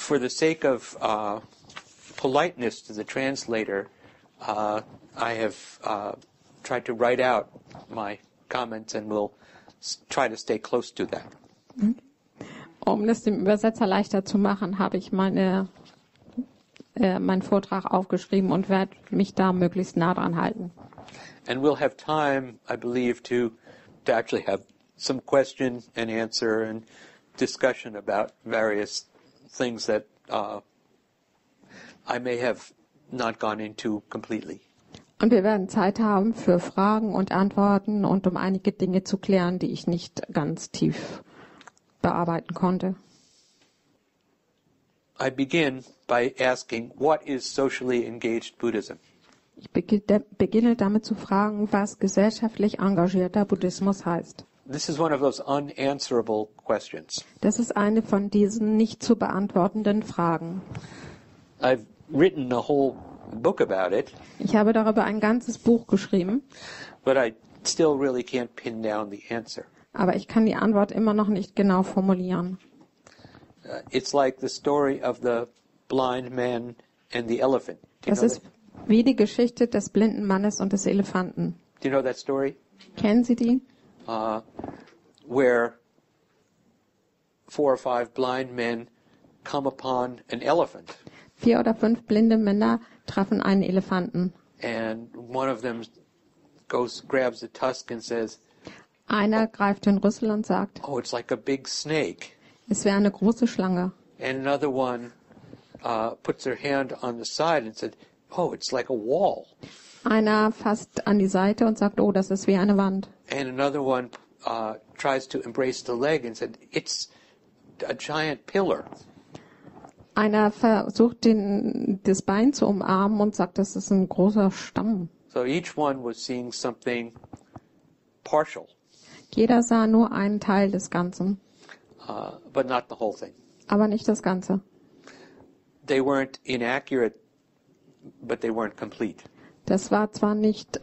for the sake of politeness to the translator, I have tried to write out my comments and will try to stay close to that. Um das dem Übersetzer leichter zu machen, habe ich meinen Vortrag aufgeschrieben und werde mich da möglichst nah dran halten. And we'll have time, I believe, to actually have some question and answer and discussion about various things that I may have not gone into completely. Und wir werden Zeit haben für Fragen und Antworten und um einige Dinge zu klären, die ich nicht ganz tief bearbeiten konnte. I begin by asking, what is socially engaged Buddhism? Ich beginne damit zu fragen, was gesellschaftlich engagierter Buddhismus heißt. This is one of those unanswerable questions. Das ist eine von diesen nicht zu beantwortenden Fragen. I've written a whole book about it, Ich habe darüber ein ganzes Buch geschrieben, but I still really can't pin down the answer. aber ich kann die Antwort immer noch nicht genau formulieren. It's like the story of the blind man and the elephant. Das ist wie die Geschichte des blinden Mannes und des Elefanten. Do you know that story? Kennen Sie die? Where 4 or 5 blind men come upon an elephant. 4 oder 5 blinde Männer trafen einen Elefanten. And one of them grabs the tusk and says, Einer greift den Rüssel und sagt, oh, it's like a big snake. es wäre eine große Schlange. And another one puts their hand on the side and said, oh, it's like a wall. Einer fasst an die Seite und sagt, oh, das ist wie eine Wand. And another one tries to embrace the leg and said, it's a giant pillar. Einer versucht, das Bein zu umarmen und sagt, das ist ein großer Stamm. So each one was seeing something partial, Jeder sah nur einen Teil des Ganzen, but not the whole thing. aber nicht das Ganze. They weren't inaccurate, but they weren't complete. Das war zwar nicht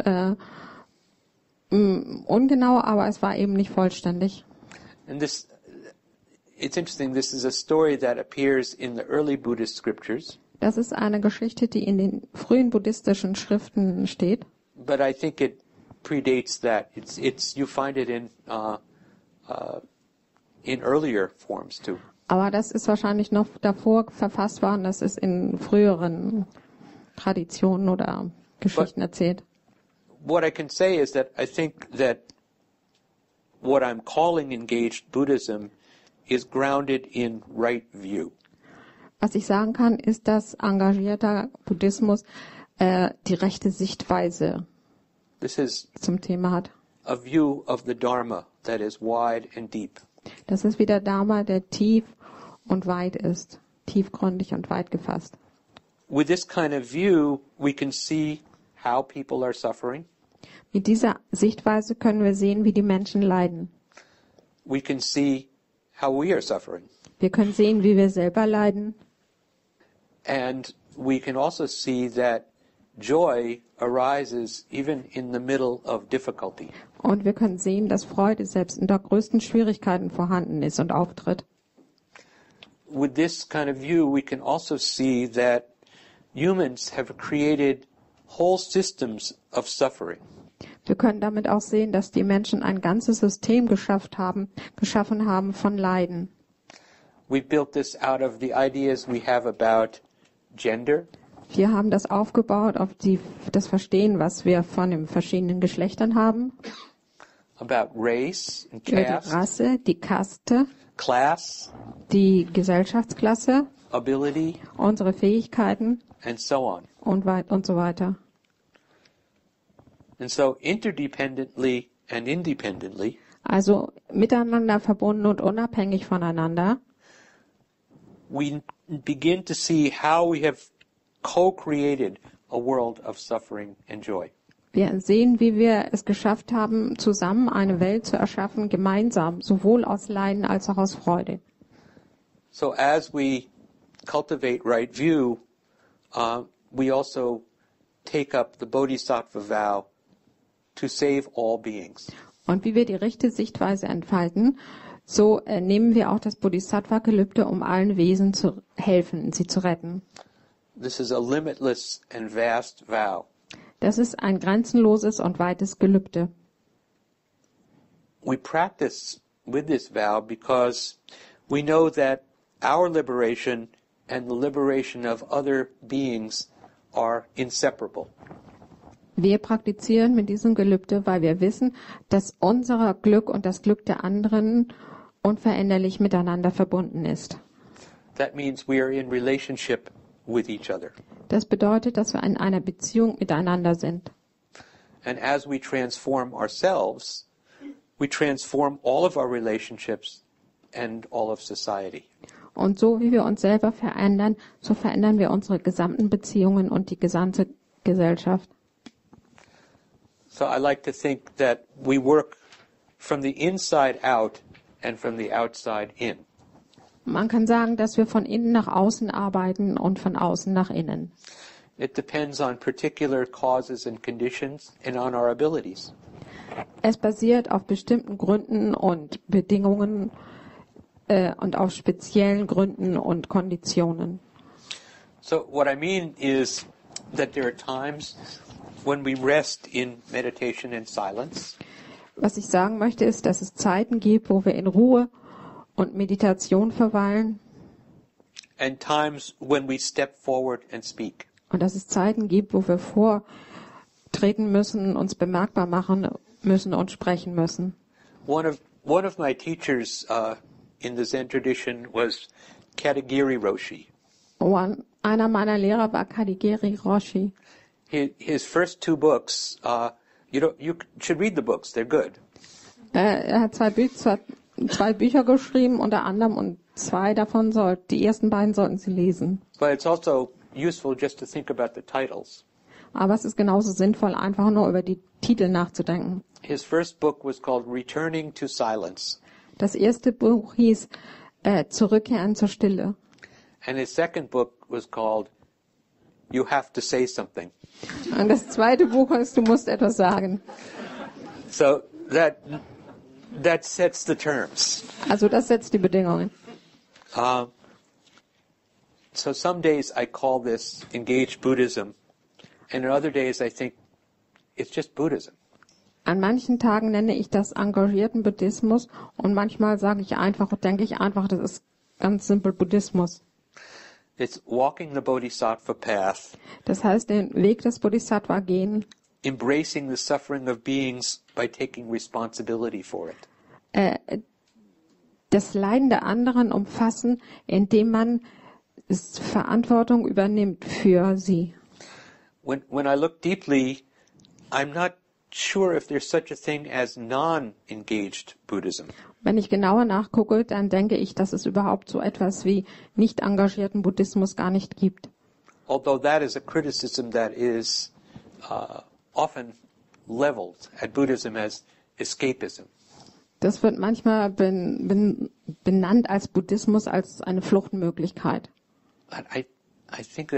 ungenau, aber es war eben nicht vollständig. And it's interesting, this is a story that appears in the early Buddhist scriptures. Das ist eine Geschichte, die in den frühen buddhistischen Schriften steht. But I think it predates that. You find it in earlier forms too. Aber das ist wahrscheinlich noch davor verfasst worden. Das ist in früheren Traditionen oder Geschichten erzählt. What I can say is that I think that what I'm calling engaged Buddhism is grounded in right view. Was ich sagen kann, ist, dass engagierter Buddhismus die rechte Sichtweise zum Thema hat. A view of the Dharma that is wide and deep. Das ist wie der Dharma, der tief und weit ist, tiefgründig und weit gefasst. With this kind of view, we can see how people are suffering. Mit dieser Sichtweise können wir sehen, wie die Menschen leiden. We can see how we are suffering. Wir können sehen, wie wir selber leiden. And we can also see that joy arises even in the middle of difficulty. Und wir können sehen, dass Freude selbst in der größten Schwierigkeiten vorhanden ist und auftritt. With this kind of view, we can also see that humans have created whole systems of suffering. Wir können damit auch sehen, dass die Menschen ein ganzes System geschaffen haben von Leiden. We built this out of the ideas we have about gender. Wir haben das aufgebaut auf das Verstehen, was wir von den verschiedenen Geschlechtern haben. About race and Über die caste, Rasse, die Kaste, class, die Gesellschaftsklasse, ability, unsere Fähigkeiten and so on. und so weiter. And so interdependently and independently, Also miteinander verbunden und unabhängig voneinander, we begin to see how we have co-created a world of suffering and joy. wir sehen, wie wir es geschafft haben, zusammen eine Welt zu erschaffen, gemeinsam, sowohl aus Leiden als auch aus Freude. So as we cultivate right view, we also take up the Bodhisattva vow to save all beings. Und wie wir die rechte Sichtweise entfalten, So nehmen wir auch das Bodhisattva-Gelübde, um allen Wesen zu helfen, sie zu retten. This is a limitless and vast vow. Das ist ein grenzenloses und weites Gelübde. We practice with this vow because we know that our liberation and the liberation of other beings are inseparable. Wir praktizieren mit diesem Gelübde, weil wir wissen, dass unser Glück und das Glück der anderen unveränderlich miteinander verbunden ist. That means we are in relationship with each other. Das bedeutet, dass wir in einer Beziehung miteinander sind. And as we transform ourselves, we transform all of our relationships and all of society. Und so wie wir uns selber verändern, so verändern wir unsere gesamten Beziehungen und die gesamte Gesellschaft. So I like to think that we work from the inside out and from the outside in. Man kann sagen, dass wir von innen nach außen arbeiten und von außen nach innen. It depends on particular causes and conditions and on our abilities. Es basiert auf bestimmten Gründen und Bedingungen und auf speziellen Gründen und Konditionen. So what I mean is that there are times when we rest in meditation and silence. Was ich sagen möchte, ist, dass es Zeiten gibt, wo wir in Ruhe und Meditation verweilen. And times when we step forward and speak. Und dass es Zeiten gibt, wo wir vortreten müssen, uns bemerkbar machen müssen und sprechen müssen. One of my teachers in the Zen tradition was Katagiri Roshi. Einer meiner Lehrer war Katagiri Roshi. His first two books, you should read the books. They're good. Er hat zwei Bücher geschrieben, unter anderem, und die ersten beiden sollten Sie lesen. But it's also useful just to think about the titles. Aber es ist genauso sinnvoll, einfach nur über die Titel nachzudenken. His first book was called Returning to Silence. Das erste Buch hieß Zurückkehren zur Stille. And his second book was called You Have to Say Something. Und das zweite Buch heißt Du musst etwas sagen. So that sets the terms. Also das setzt die Bedingungen. So some days I call this engaged Buddhism, and in other days I think it's just Buddhism. An manchen Tagen nenne ich das engagierten Buddhismus und manchmal denke ich einfach, das ist ganz simpel Buddhismus. It's walking the Bodhisattva path. Das heißt, den Weg des Bodhisattva gehen. Embracing the suffering of beings by taking responsibility for it. Das Leiden der anderen umfassen, indem man Verantwortung übernimmt für sie. When I look deeply, I'm not sure if there's such a thing as non-engaged Buddhism. Wenn ich genauer nachgucke, dann denke ich, dass es überhaupt so etwas wie nicht engagierten Buddhismus gar nicht gibt. Although that is a criticism that is often leveled at Buddhism as escapism. Das wird manchmal benannt als Buddhismus, als eine Fluchtmöglichkeit. I think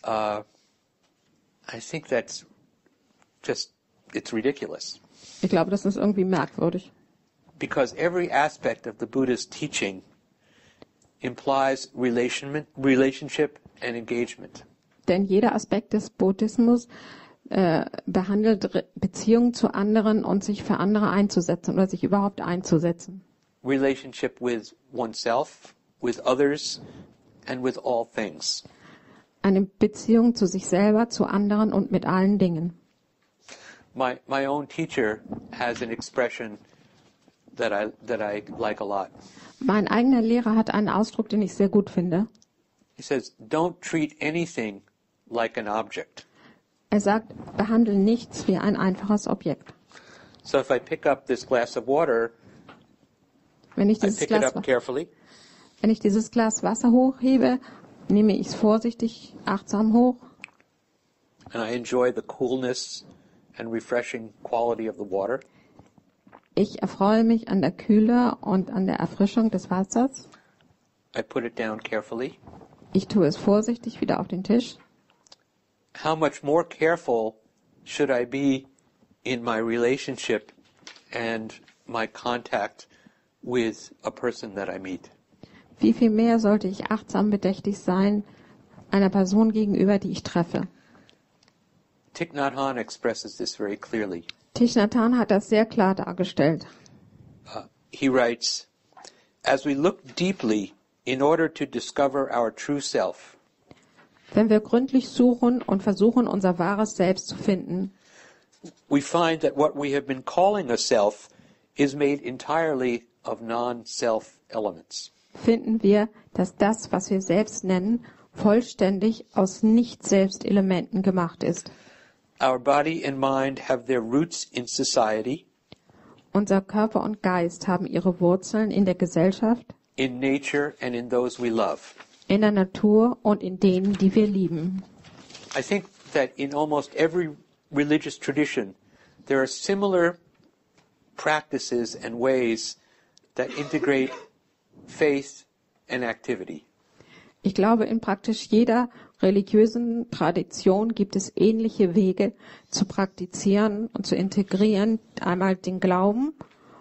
that's just, it's ridiculous. Ich glaube, das ist irgendwie merkwürdig. Because every aspect of the Buddha's teaching implies relationship and engagement. Denn jeder Aspekt des Buddhismus behandelt Beziehungen zu anderen und sich für andere einzusetzen oder sich überhaupt einzusetzen. Relationship with oneself, with others, and with all things. Eine Beziehung zu sich selber, zu anderen und mit allen Dingen. My own teacher has an expression that I like a lot. Mein eigener Lehrer hat einen Ausdruck, den ich sehr gut finde. He says, "Don't treat anything like an object." Er sagt, behandle nichts wie ein einfaches Objekt. So if I pick up this glass of water, Wenn ich I pick it up carefully. Wenn ich dieses Glas Wasser hochhebe, nehme ich es vorsichtig, achtsam hoch. And I enjoy the coolness and refreshing quality of the water. Ich erfreue mich an der Kühle und an der Erfrischung des Wassers. I put it down carefully. Ich tue es vorsichtig wieder auf den Tisch. How much more careful should I be in my relationship and my contact with a person that I meet. Wie viel mehr sollte ich achtsam bedächtig sein einer Person gegenüber, die ich treffe? Thich Nhat Hanh expresses this very clearly. Thich Nhat Hanh hat das sehr klar dargestellt. He writes, "As we look deeply in order to discover our true self, Wenn wir gründlich suchen und versuchen, unser wahres Selbst zu finden, we find that what we have been calling a self is made entirely of non-self elements. finden wir, dass das, was wir selbst nennen, vollständig aus Nicht-Selbst-Elementen gemacht ist. Our body and mind have their roots in society, Unser Körper und Geist haben ihre Wurzeln in der Gesellschaft, in nature, and in those we love. in der Natur und in denen, die wir lieben. I think that in almost every religious tradition, there are similar practices and ways that integrate faith and activity. Ich glaube, in praktisch jeder religiösen Tradition gibt es ähnliche Wege zu praktizieren und zu integrieren, einmal den Glauben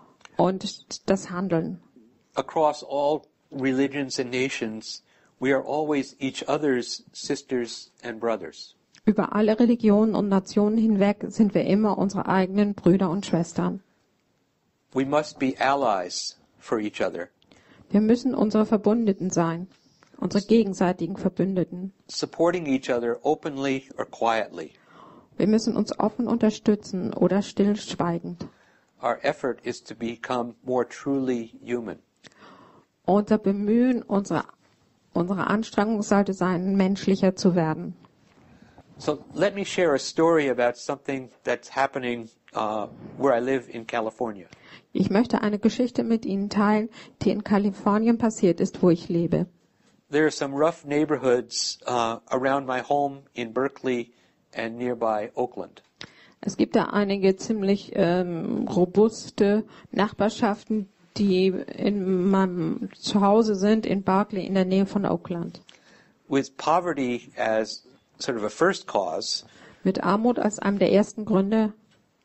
und das Handeln. Across all religions and nations, we are always each other's sisters and brothers. Über alle Religionen und Nationen hinweg sind wir immer unsere eigenen Brüder und Schwestern. We must be allies for each other, Wir müssen unsere Verbündeten sein, unsere gegenseitigen Verbündeten. supporting each other openly or quietly. Wir müssen uns offen unterstützen oder stillschweigend. Our effort is to become more truly human. Unser Bemühen, unsere Anstrengung sollte sein, menschlicher zu werden. So let me share a story about something that's happening where I live in California. Ich möchte eine Geschichte mit Ihnen teilen, die in Kalifornien passiert ist, wo ich lebe. There are some rough neighborhoods around my home in Berkeley and nearby Oakland. Es gibt da einige ziemlich robuste Nachbarschaften, die in meinem Zuhause sind, in Berkeley in der Nähe von Oakland. With poverty as sort of a first cause, Mit Armut als einem der ersten Gründe.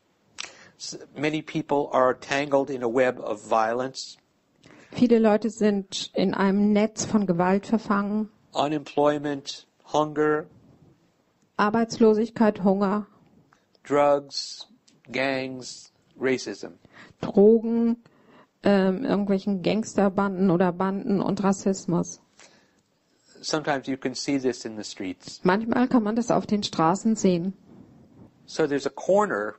many people are tangled in a web of violence, Viele Leute sind in einem Netz von Gewalt verfangen. unemployment, hunger, Arbeitslosigkeit, Hunger, drugs, gangs, racism. Drogen, irgendwelchen Gangsterbanden oder Banden und Rassismus. Sometimes you can see this in the streets. Manchmal kann man das auf den Straßen sehen. So there's a corner,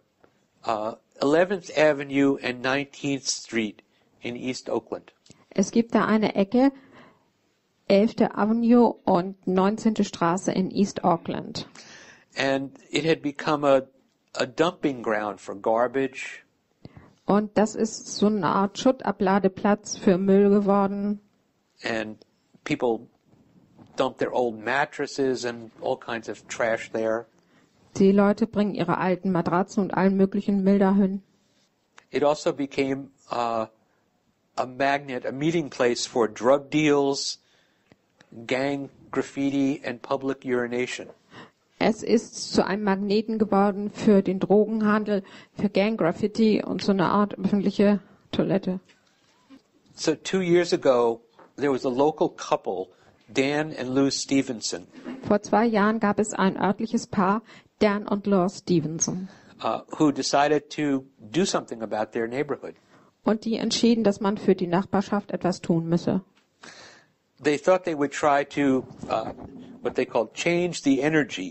11th Avenue and 19th Street in East Oakland. Es gibt da eine Ecke, 11. Avenue und 19. Straße in East Oakland. And it had become a dumping ground for garbage, Und das ist so eine Art Schuttabladeplatz für Müll geworden. and people dump their old mattresses and all kinds of trash there. Die Leute bringen ihre alten Matratzen und allen möglichen Müll dahin. It also became a magnet, a meeting place for drug deals, gang graffiti, and public urination. Es ist zu einem Magneten geworden für den Drogenhandel, für Gang-Graffiti und so eine Art öffentliche Toilette. So 2 years ago, there was a local couple, Dan and Lou Stevenson, Vor 2 Jahren gab es ein örtliches Paar, Dan und Laura Stevenson. who decided to do something about their neighborhood. Und die entschieden, dass man für die Nachbarschaft etwas tun müsse. They thought they would try to, what they called, change the energy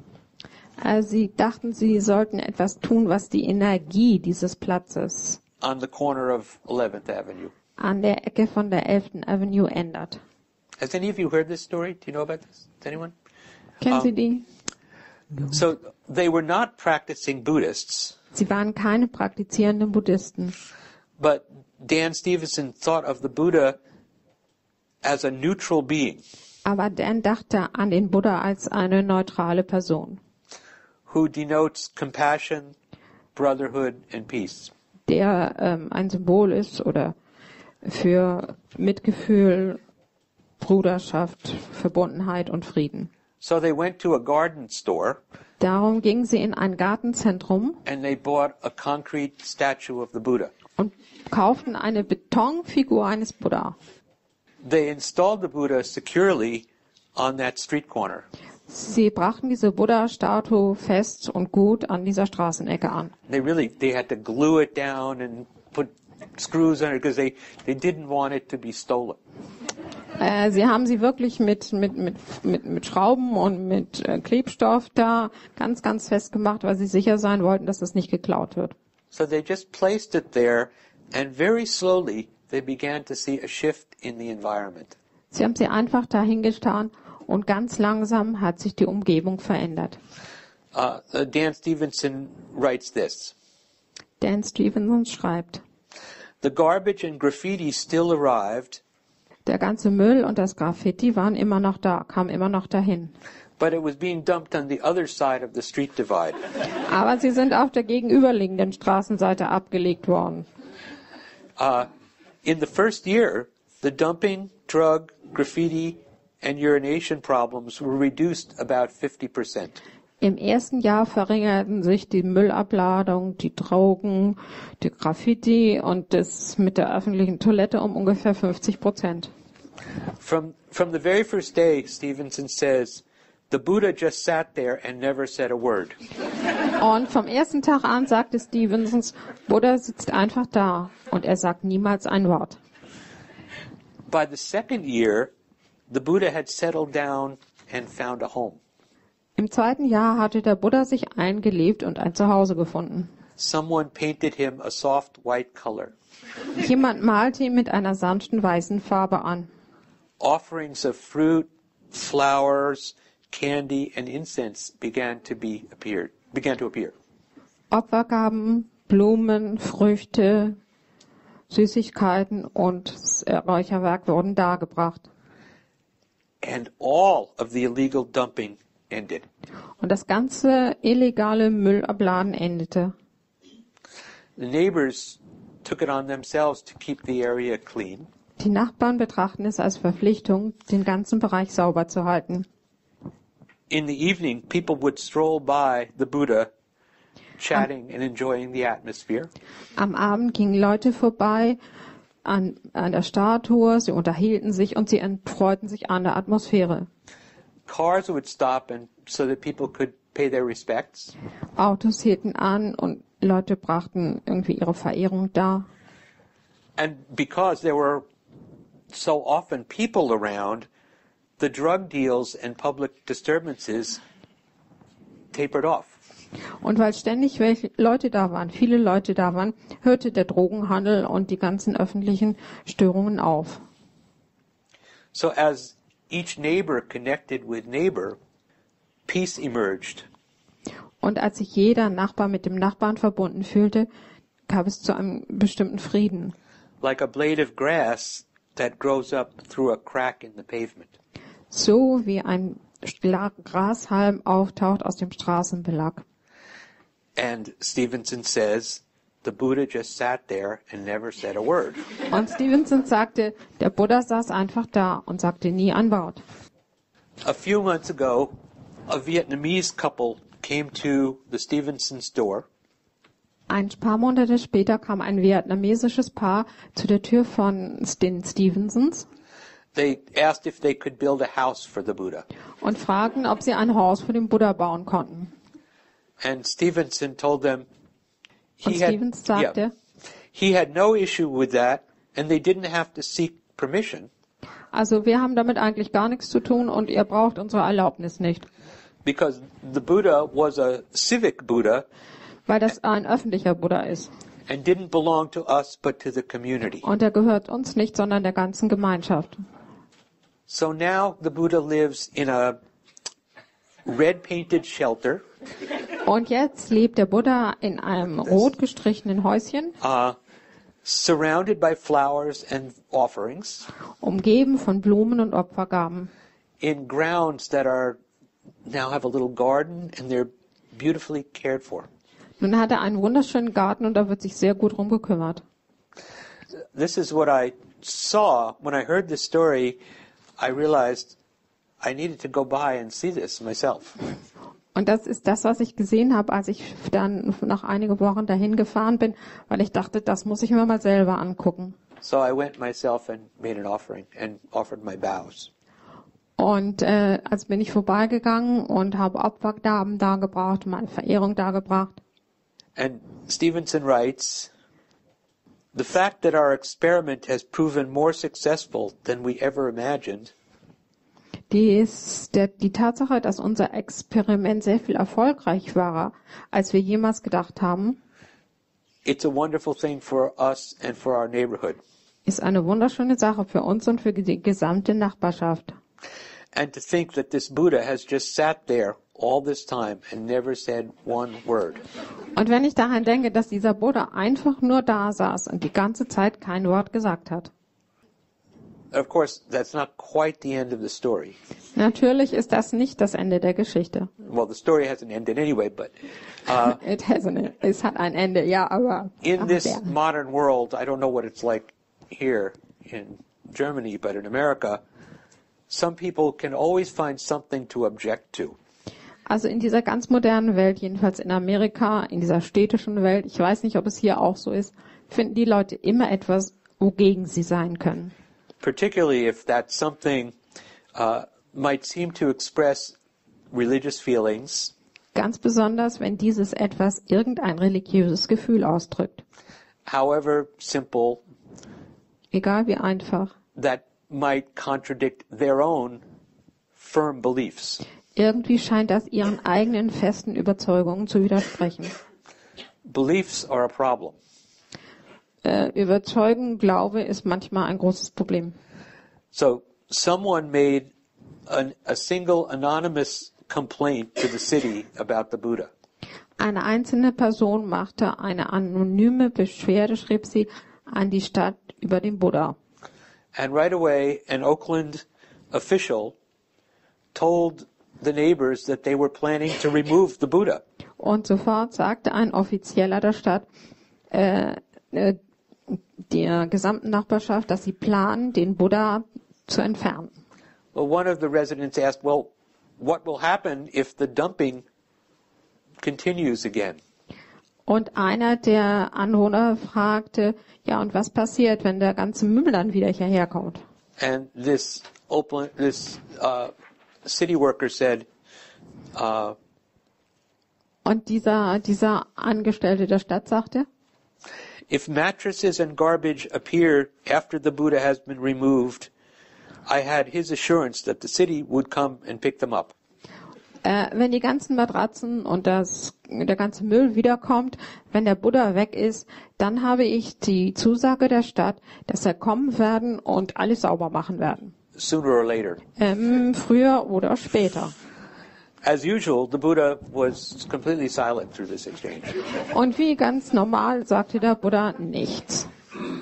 Sie dachten, sie sollten etwas tun, was die Energie dieses Platzes on the corner of 11th Avenue. an der Ecke von der 11. Avenue ändert. Has any of you heard this story? Do you know about this? Does anyone? Kennen Sie die? So they were not practicing Buddhists, Sie waren keine praktizierenden Buddhisten. but Dan Stevenson thought of the Buddha as a neutral being Aber Dan dachte an den Buddha als eine neutrale Person, who denotes compassion, brotherhood, and peace. der ein Symbol ist oder für Mitgefühl, Bruderschaft, Verbundenheit und Frieden. So they went to a garden store Darum gingen sie in ein Gartenzentrum and they bought a concrete statue of the Buddha. und kauften eine Betonfigur eines Buddha. They installed the Buddha securely on that street corner. Sie brachten diese Buddha-Statue fest und gut an dieser Straßenecke an. They had to glue it down and put screws on it because they didn't want it to be stolen. Sie haben sie wirklich mit Schrauben und mit Klebstoff da ganz, ganz fest gemacht, weil sie sicher sein wollten, dass das nicht geklaut wird. So they just placed it there, and very slowly they began to see a shift in the environment. Sie haben sie einfach dahin getan und ganz langsam hat sich die Umgebung verändert. Dan Stevenson writes this. Dan Stevenson schreibt, The garbage and graffiti still arrived, der ganze Müll und das Graffiti waren immer noch da, kamen immer noch dahin. but it was being dumped on the other side of the street divide. Aber sie sind auf der gegenüberliegenden Straßenseite abgelegt worden. In the first year, the dumping, drug, graffiti, and urination problems were reduced about 50%. Im ersten Jahr verringerten sich die Müllabladung, die Drogen, die Graffiti und das mit der öffentlichen Toilette um ungefähr 50%. From the very first day, Stevenson says, the Buddha just sat there and never said a word. Und vom ersten Tag an sagte Stevensons, Buddha sitzt einfach da und er sagt niemals ein Wort. By the second year, the Buddha had settled down and found a home. Im zweiten Jahr hatte der Buddha sich eingelebt und ein Zuhause gefunden. Someone painted him a soft white color. Jemand malte ihn mit einer sanften weißen Farbe an. Offerings of fruit, flowers, candy, and incense began to appear. Opfergaben, Blumen, Früchte, Süßigkeiten und das Räucherwerk wurden dargebracht. And all of the illegal dumping ended. Und das ganze illegale Müllabladen endete. The neighbors took it on themselves to keep the area clean. Die Nachbarn betrachten es als Verpflichtung, den ganzen Bereich sauber zu halten. In the evening, people would stroll by the Buddha, chatting and enjoying the atmosphere. Am Abend gingen Leute vorbei an der Statue, sie unterhielten sich und sie freuten sich an der Atmosphäre. Cars would stop so that people could pay their respects. Autos hielten an und Leute brachten irgendwie ihre Verehrung dar. And because there were so often people around, the drug deals and public disturbances tapered off. Und weil ständig Leute da waren, viele Leute da waren, hörte der Drogenhandel und die ganzen öffentlichen Störungen auf. So as each neighbor connected with neighbor, peace emerged. Und als sich jeder Nachbar mit dem Nachbarn verbunden fühlte, gab es zu einem bestimmten Frieden. Like a blade of grass that grows up through a crack in the pavement. So wie ein Grashalm auftaucht aus dem Straßenbelag. And Stevenson says, the Buddha just sat there and never said a word. Und Stevenson sagte, der Buddha saß einfach da und sagte nie ein Wort. A few months ago, a Vietnamese couple came to the Stevenson's door. Ein paar Monate später kam ein vietnamesisches Paar zu der Tür von den Stevensons They asked if they could build a house for the Buddha. und fragten, ob sie ein Haus für den Buddha bauen konnten. And Stevenson told them Und Stevens sagte, he had no issue with that, and they didn't have to seek permission also wir haben damit eigentlich gar nichts zu tun und ihr braucht unsere Erlaubnis nicht, because the Buddha was a civic Buddha weil das ein öffentlicher Buddha ist. and didn't belong to us but to the community. Und er gehört uns nicht, sondern der ganzen Gemeinschaft. So now the Buddha lives in a red-painted shelter, Und jetzt lebt der Buddha in einem rot gestrichenen Häuschen, surrounded by flowers and offerings, umgeben von Blumen und Opfergaben, in grounds that now have a little garden and they're beautifully cared for. Nun hat er einen wunderschönen Garten und da wird sich sehr gut drum gekümmert. This is what I saw when I heard this story. I realized I needed to go by and see this myself. Und das ist das, was ich gesehen habe, als ich dann nach einigen Wochen dahin gefahren bin, weil ich dachte, das muss ich mir mal selber angucken. So I went myself and made an offering and offered my vows. Und also bin ich vorbeigegangen und habe Opfergaben dargebracht, meine Verehrung dargebracht. And Stevenson writes, "The fact that our experiment has proven more successful than we ever imagined Die Tatsache, dass unser Experiment sehr viel erfolgreich war, als wir jemals gedacht haben, it's a wonderful thing for us and for our neighborhood. ist eine wunderschöne Sache für uns und für die gesamte Nachbarschaft. And to think that this Buddha has just sat there all this time and never said one word. Und wenn ich daran denke, dass dieser Buddha einfach nur da saß und die ganze Zeit kein Wort gesagt hat. Of course, that's not quite the end of the story. Natürlich ist das nicht das Ende der Geschichte. Well, the story hasn't ended anyway, but Es hat ein Ende, ja, aber in this der. modern world, I don't know what it's like here in Germany, but in America, some people can always find something to object to. Also in dieser ganz modernen Welt, jedenfalls in Amerika, in dieser städtischen Welt, ich weiß nicht, ob es hier auch so ist, finden die Leute immer etwas, wogegen sie sein können. Particularly if that something might seem to express religious feelings, Ganz besonders, wenn dieses etwas irgendein religiöses Gefühl ausdrückt. however simple, Egal wie einfach. that might contradict their own firm beliefs. Irgendwie scheint das ihren eigenen festen Überzeugungen zu widersprechen. Beliefs are a problem. Überzeugung, Glaube ist manchmal ein großes Problem. So someone made a single anonymous complaint to the city about the Buddha. Eine einzelne Person machte eine anonyme Beschwerde, schrieb sie, an die Stadt über den Buddha. And right away, an Oakland official told the neighbors that they were planning to remove the Buddha. Und sofort sagte ein Offizieller der Stadt, der gesamten Nachbarschaft, dass sie planen, den Buddha zu entfernen. Well, one of the residents asked, well, what will happen if the dumping continues again? Und einer der Anwohner fragte, ja, und was passiert, wenn der ganze Müll dann wieder hierher kommt? And this city worker said, Und dieser Angestellte der Stadt sagte, if mattresses and garbage appear after the Buddha has been removed, I had his assurance that the city would come and pick them up. wenn die ganzen Matratzen und der ganze Müll wiederkommt, wenn der Buddha weg ist, dann habe ich die Zusage der Stadt, dass er kommen werden und alles sauber machen werden. Sooner or later. Früher oder später. As usual, the Buddha was completely silent through this exchange. Und wie ganz normal sagte der Buddha nichts.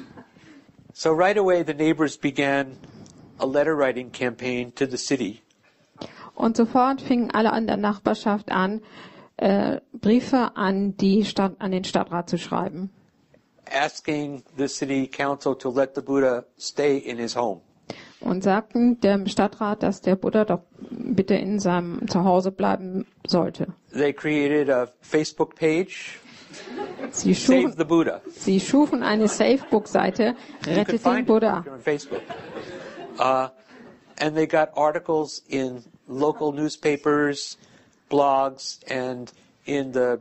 So right away, the neighbors began a letter writing campaign to the city. Und sofort fingen alle an der Nachbarschaft an, Briefe an den Stadtrat zu schreiben. Asking the city council to let the Buddha stay in his home. Und sagten dem Stadtrat, dass der Buddha doch bitte in seinem Zuhause bleiben sollte. They created a Facebook page, Sie Save the Buddha. schufen eine Facebook-Seite, You can Rettet den find it Buddha. if you're on Facebook. And they got articles in local newspapers, blogs, and in the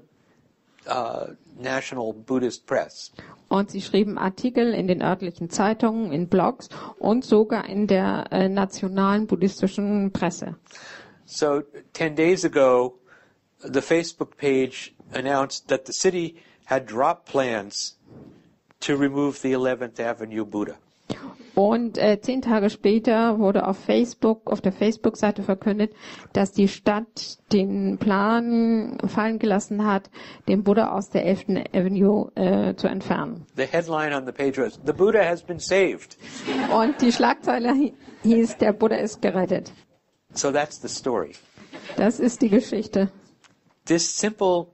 national Buddhist press. Und sie schrieben Artikel in den örtlichen Zeitungen, in Blogs und sogar in der nationalen buddhistischen Presse. So 10 days ago, the Facebook page announced that the city had dropped plans to remove the 11th Avenue Buddha. Und 10 Tage später wurde auf der Facebook-Seite verkündet, dass die Stadt den Plan fallen gelassen hat, den Buddha aus der 11. Avenue zu entfernen. The headline on the page was, "The Buddha has been saved." Und die Schlagzeile hieß, der Buddha ist gerettet. So that's the story. Das ist die Geschichte. This simple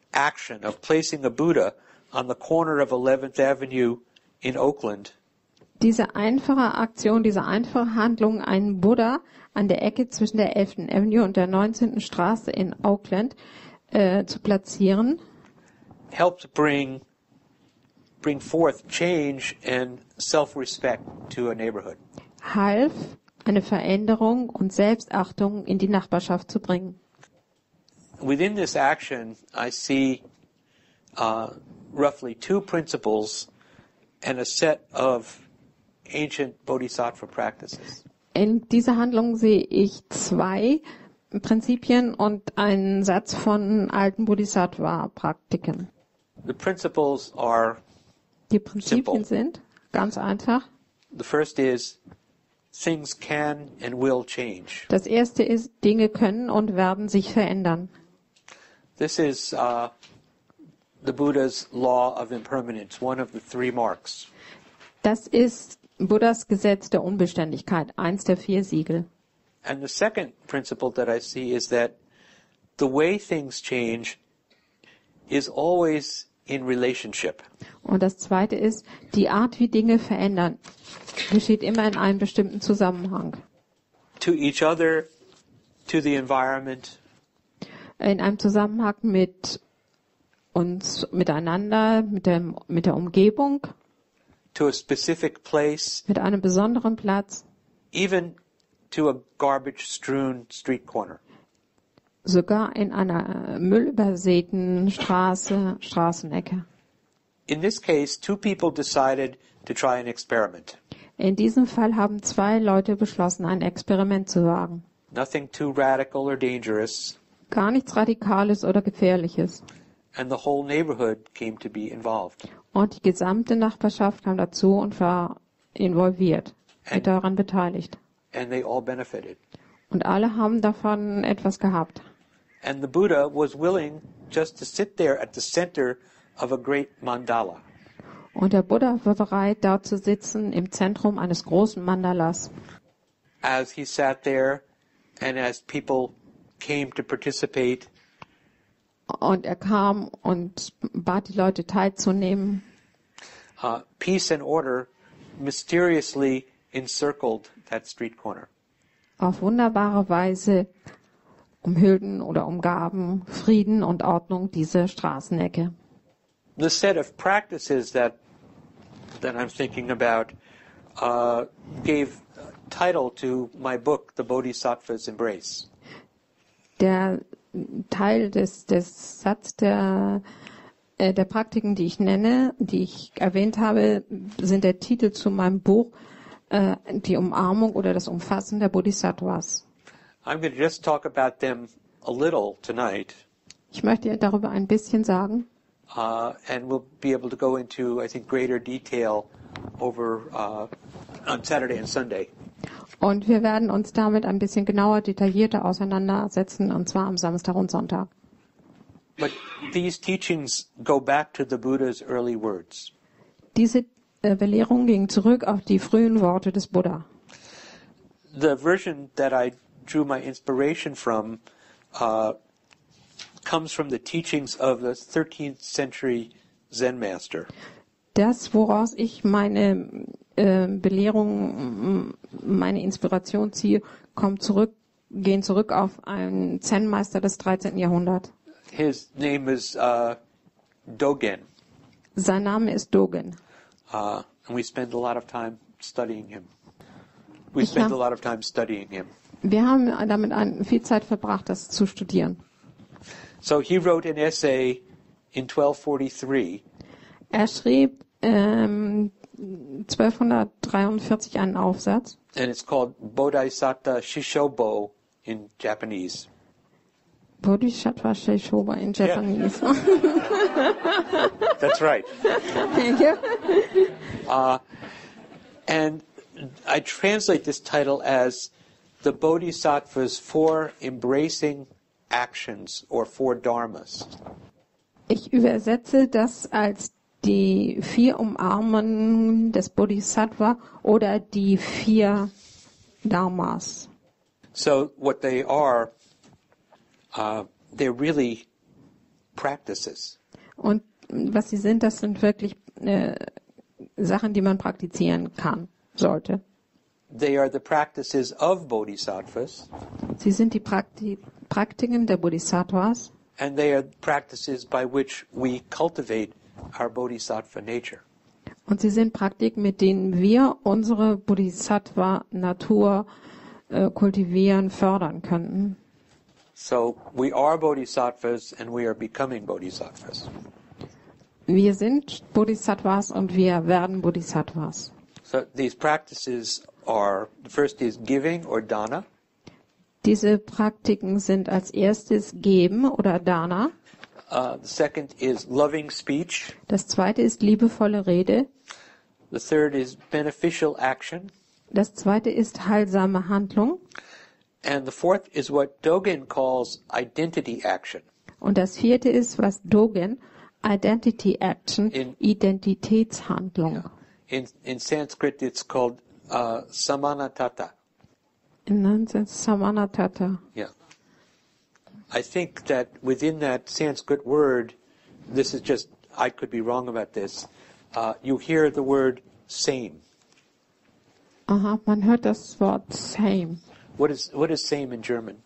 action of placing a Buddha on the corner of 11th Avenue in Oakland Diese einfache Aktion, diese einfache Handlung, einen Buddha an der Ecke zwischen der 11. Avenue und der 19. Straße in Oakland zu platzieren, helped bring forth change and self-respect to a neighborhood. half, eine Veränderung und Selbstachtung in die Nachbarschaft zu bringen. Within this action, I see roughly two principles and a set of ancient bodhisattva practices. In dieser Handlung sehe ich zwei Prinzipien und einen Satz von alten Bodhisattva-Praktiken. The principles are Die Prinzipien simple. sind ganz einfach. The first is things can and will change. Das erste ist, Dinge können und werden sich verändern. This is the Buddha's law of impermanence, one of the three marks. Das ist Buddhas Gesetz der Unbeständigkeit, eins der 4 Siegel. And the second principle that I see is that the way things change is always in relationship. Und das zweite ist, die Art, wie Dinge verändern, geschieht immer in einem bestimmten Zusammenhang. To each other, to the environment, In einem Zusammenhang mit uns, miteinander, mit der Umgebung, to a specific place, mit einem besonderen Platz, even to a garbage-strewn street corner. sogar in einer müllübersäten Straßenecke. In this case, two people decided to try an experiment. In diesem Fall haben 2 Leute beschlossen, ein Experiment zu wagen. Nothing too radical or dangerous, Gar nichts Radikales oder Gefährliches. and the whole neighborhood came to be involved. Und die gesamte Nachbarschaft kam dazu und war involviert, mit daran beteiligt. And they all benefited. Und alle haben davon etwas gehabt. And the Buddha was willing just to sit there at the center of a great mandala. Und der Buddha war bereit, da zu sitzen im Zentrum eines großen Mandalas. As he sat there and as people came to participate, Und er kam und bat die Leute teilzunehmen. peace and order mysteriously encircled that street corner. Auf wunderbare Weise umhüllten oder umgaben Frieden und Ordnung diese Straßenecke. The set of practices that I'm thinking about gave title to my book, The Bodhisattva's Embrace. Der Teil des Satz der Praktiken, die ich nenne, die ich erwähnt habe, sind der Titel zu meinem Buch, die Umarmung oder das Umfassen der Bodhisattvas. I'm going to just talk about them a little tonight, Ich möchte darüber ein bisschen sagen and we'll be able to go into, I think, greater detail over on Saturday and Sunday. und wir werden uns damit ein bisschen genauer, detaillierter auseinandersetzen, und zwar am Samstag und Sonntag. But these teachings go back to the Buddha's early words. Diese Belehrung ging zurück auf die frühen Worte des Buddha. The version that I drew my inspiration from comes from the teachings of the 13th century Zen master. Das, woraus ich meine Belehrung, meine Inspiration ziehe, gehen zurück auf einen Zen-Meister des 13. Jahrhunderts. His name is Dogen, Sein Name ist Dogen. and we spend a lot of time studying him. Wir haben damit viel Zeit verbracht, das zu studieren. So he wrote an essay in 1243 Er schrieb 1243 einen Aufsatz, and it's called Bodhisattva Shishobo in Japanese. Bodhisattva Shishobo in Japanese. That's right. Thank you. And I translate this title as the Bodhisattva's 4 embracing actions or 4 dharmas. Ich übersetze das als die 4 Umarmungen des Bodhisattva oder die 4 Dharmas. So what they are, they're really practices. Und was sie sind, das sind wirklich Sachen, die man praktizieren kann, sollte. They are the practices of bodhisattvas, Sie sind die Praktiken der Bodhisattvas and they are practices by which we cultivate our bodhisattva nature. und sie sind Praktiken, mit denen wir unsere Bodhisattva-Natur kultivieren, fördern könnten. So we are bodhisattvas and we are becoming bodhisattvas. Wir sind Bodhisattvas und wir werden Bodhisattvas. So these practices are, the first is giving or dana. Diese Praktiken sind als erstes Geben oder Dana. The second is loving speech. Das zweite ist liebevolle Rede. The third is beneficial action. Das zweite ist heilsame Handlung. And the fourth is what Dogen calls identity action. Und das vierte ist, was Dogen Identity Action, Identitätshandlung. In Sanskrit it's called samanatata. Samanatata. Yeah. I think that within that Sanskrit word, this is just, I could be wrong about this, you hear the word same. Aha, man hört das Wort same. What is same in German?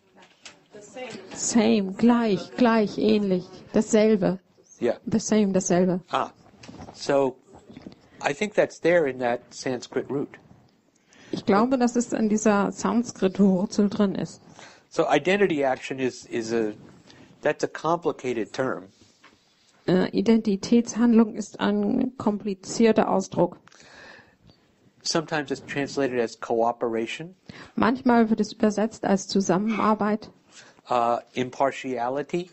Same, gleich, ähnlich, dasselbe. Yeah. The same, dasselbe. So I think that's there in that Sanskrit root. Ich glaube, dass es in dieser Sanskrit-Wurzel drin ist. So identity action that's a complicated term. Identitätshandlung ist ein komplizierter Ausdruck. Sometimes it's translated as cooperation, Manchmal wird es übersetzt als Zusammenarbeit, impartiality,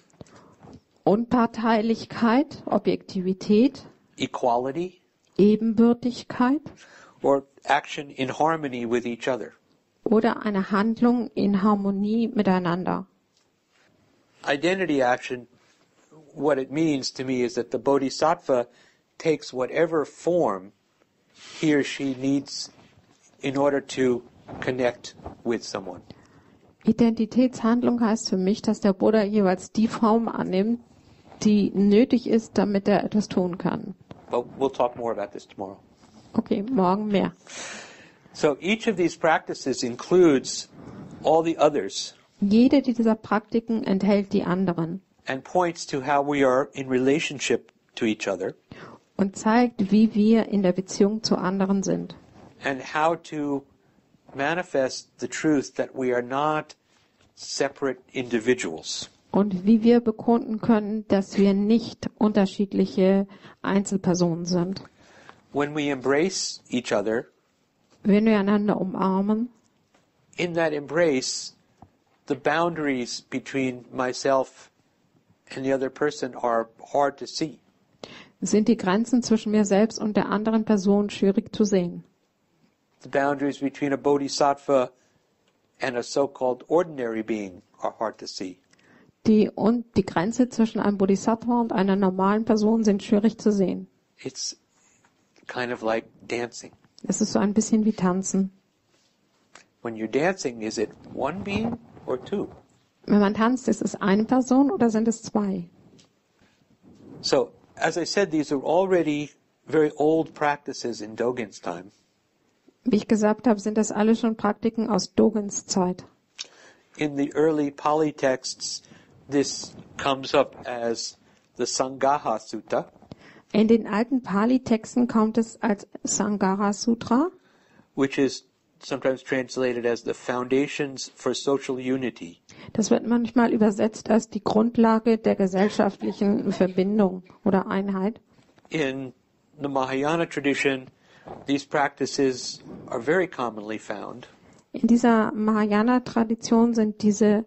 Unparteilichkeit, Objektivität, equality, Ebenbürtigkeit or action in harmony with each other. oder eine Handlung in Harmonie miteinander. Identity action, what it means to me is that the bodhisattva takes whatever form he or she needs in order to connect with someone. Identitätshandlung heißt für mich, dass der Buddha jeweils die Form annimmt, die nötig ist, damit er etwas tun kann. But we'll talk more about this tomorrow. Okay, morgen mehr. So each of these practices includes all the others Jede dieser Praktiken enthält die anderen and points to how we are in relationship to each other und zeigt, wie wir in der Beziehung zu anderen sind and how to manifest the truth that we are not separate individuals. und wie wir bekunden können, dass wir nicht unterschiedliche Einzelpersonen sind. When we embrace each other, Wenn wir einander umarmen, in that embrace, the boundaries between myself and the other person are hard to see. sind die Grenzen zwischen mir selbst und der anderen Person schwierig zu sehen. The boundaries between a bodhisattva and a so-called ordinary being are hard to see. Die Grenze zwischen einem Bodhisattva und einer normalen Person sind schwierig zu sehen. It's kind of like dancing. Es ist so ein bisschen wie Tanzen. When you're dancing, is it one being or two? Wenn man tanzt, ist es eine Person oder sind es zwei? So, as I said, these are already very old practices in Dogen's time. Wie ich gesagt habe, sind das alle schon Praktiken aus Dogens Zeit. In the early Pali texts, this comes up as the Sangaha Sutta, In den alten Pali-Texten kommt es als Sangara Sutra, which is sometimes translated as the foundations for social unity. das wird manchmal übersetzt als die Grundlage der gesellschaftlichen Verbindung oder Einheit. In the Mahayana tradition, these practices are very commonly found. In dieser Mahayana-Tradition sind diese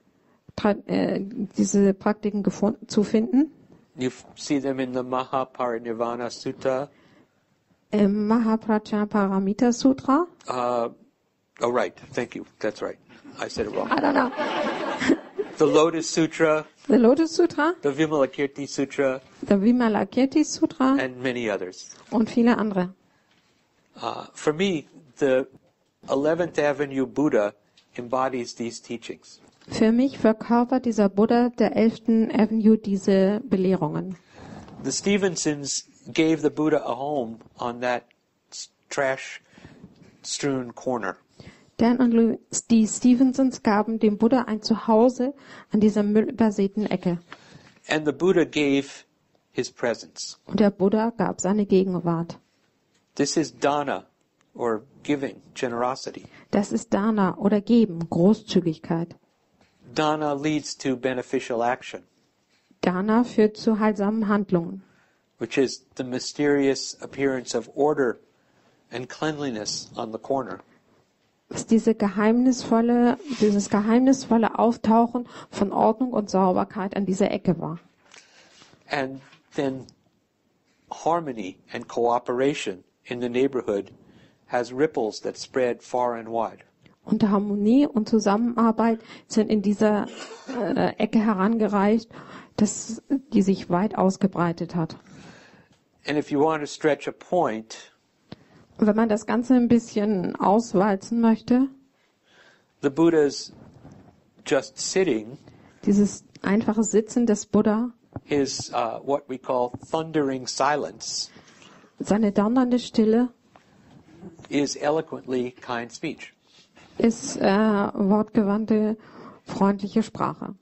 Praktiken zu finden. You see them in the Mahaparinirvana Sutta. Im Mahaprajnaparamita Sutra. Oh, right. Thank you. That's right. I said it wrong. I don't know. The Lotus Sutra, The Lotus Sutra, the Vimalakirti Sutra, the Vimalakirti Sutra and many others. und viele andere. For me, the 11th Avenue Buddha embodies these teachings. Für mich verkörpert dieser Buddha der 11. Avenue diese Belehrungen. The Stevensons gave the Buddha a home on that trash-strewn corner. Dan und Louis D. Stevensons gaben dem Buddha ein Zuhause an dieser müllübersäten Ecke. And the Buddha gave his presence. Und der Buddha gab seine Gegenwart. This is dana, or giving, generosity. Das ist Dana oder Geben, Großzügigkeit. Dana leads to beneficial action, Dana führt zu heilsamen Handlungen, which is the mysterious appearance of order and cleanliness on the corner. was dieses geheimnisvolle Auftauchen von Ordnung und Sauberkeit an dieser Ecke war. And then harmony and cooperation in the neighborhood has ripples that spread far and wide. Und Harmonie und Zusammenarbeit sind in dieser Ecke herangereicht, die sich weit ausgebreitet hat. And if you want to stretch a point, Und wenn man das Ganze ein bisschen auswalzen möchte, the Buddha's just sitting dieses einfache Sitzen des Buddha, is what we call thundering silence, seine donnernde Stille, is eloquently kind speech. ist wortgewandte, freundliche Sprache.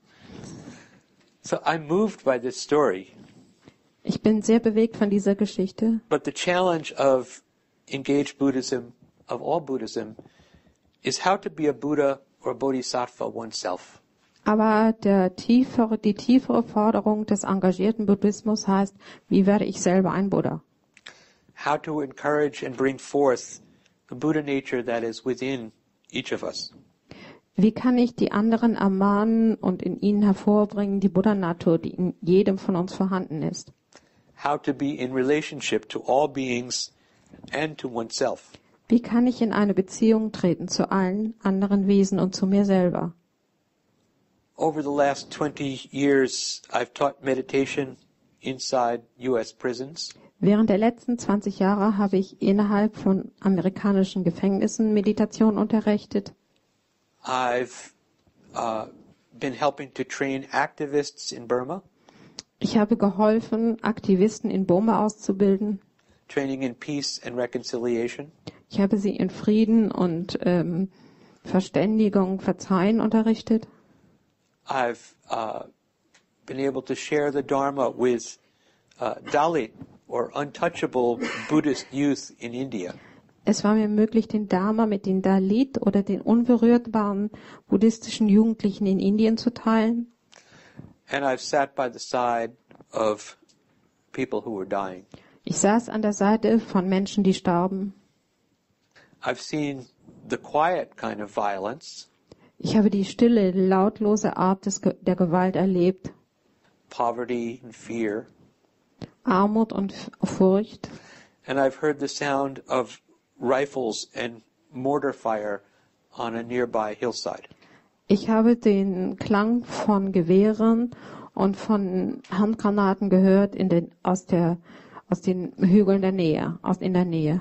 So I'm moved by this story, Ich bin sehr bewegt von dieser Geschichte. but the challenge of engaged Buddhism, of all Buddhism, is how to be a Buddha or a Bodhisattva oneself. Aber die tiefere Forderung des engagierten Buddhismus heißt, wie werde ich selber ein Buddha? How to encourage and bring forth the Buddha nature that is within each of us. Wie kann ich die anderen ermahnen und in ihnen hervorbringen, die Buddha-Natur, die in jedem von uns vorhanden ist? How to be in relationship to all beings and to oneself. Wie kann ich in eine Beziehung treten zu allen anderen Wesen und zu mir selber? Over the last 20 years, I've taught meditation inside U.S. prisons. Während der letzten 20 Jahre habe ich innerhalb von amerikanischen Gefängnissen Meditation unterrichtet. I've been helping to train activists in Burma, Ich habe geholfen, Aktivisten in Burma auszubilden. training in peace and reconciliation. Ich habe sie in Frieden und Verständigung, Verzeihen unterrichtet. I've been able to share the Dharma with Dalit or untouchable Buddhist youth in India. Es war mir möglich, den Dharma mit den Dalit oder den unberührbaren buddhistischen Jugendlichen in Indien zu teilen. And I've sat by the side of people who were dying. Ich saß an der Seite von Menschen, die starben. I've seen the quiet kind of violence, Ich habe die stille, lautlose Art der Gewalt erlebt. poverty and fear. Armut und Furcht. And I've heard the sound of rifles and mortar fire on a nearby hillside. Ich habe den Klang von Gewehren und von Handgranaten gehört aus den Hügeln der Nähe, in der Nähe.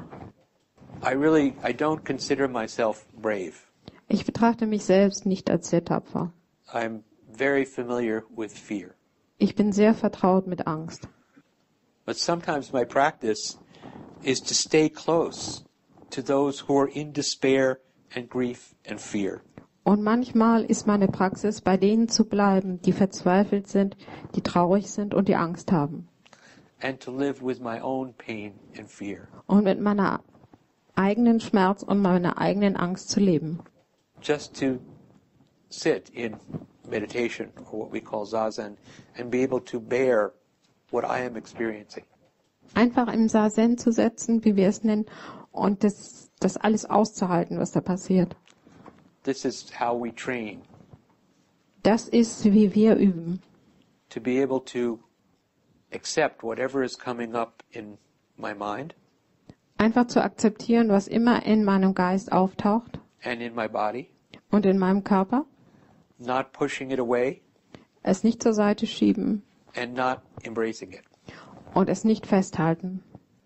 I don't consider myself brave. Ich betrachte mich selbst nicht als sehr tapfer. I'm very familiar with fear. Ich bin sehr vertraut mit Angst. But sometimes my practice is to stay close to those who are in despair and grief and fear. Und manchmal ist meine Praxis, bei denen zu bleiben, die verzweifelt sind, die traurig sind und die Angst haben. And to live with my own pain and fear. Und mit meiner eigenen Schmerz und meiner eigenen Angst zu leben. Just to sit in meditation, or what we call Zazen, and be able to bear what I am experiencing. Einfach im Sazen zu setzen, wie wir es nennen, und das alles auszuhalten, was da passiert. This is how we train, Das ist, wie wir üben. to be able to accept whatever is coming up in my mind Einfach zu akzeptieren, was immer in meinem Geist auftaucht and in my body, und in meinem Körper, not pushing it away es nicht zur Seite schieben and not embracing it. und es nicht festhalten.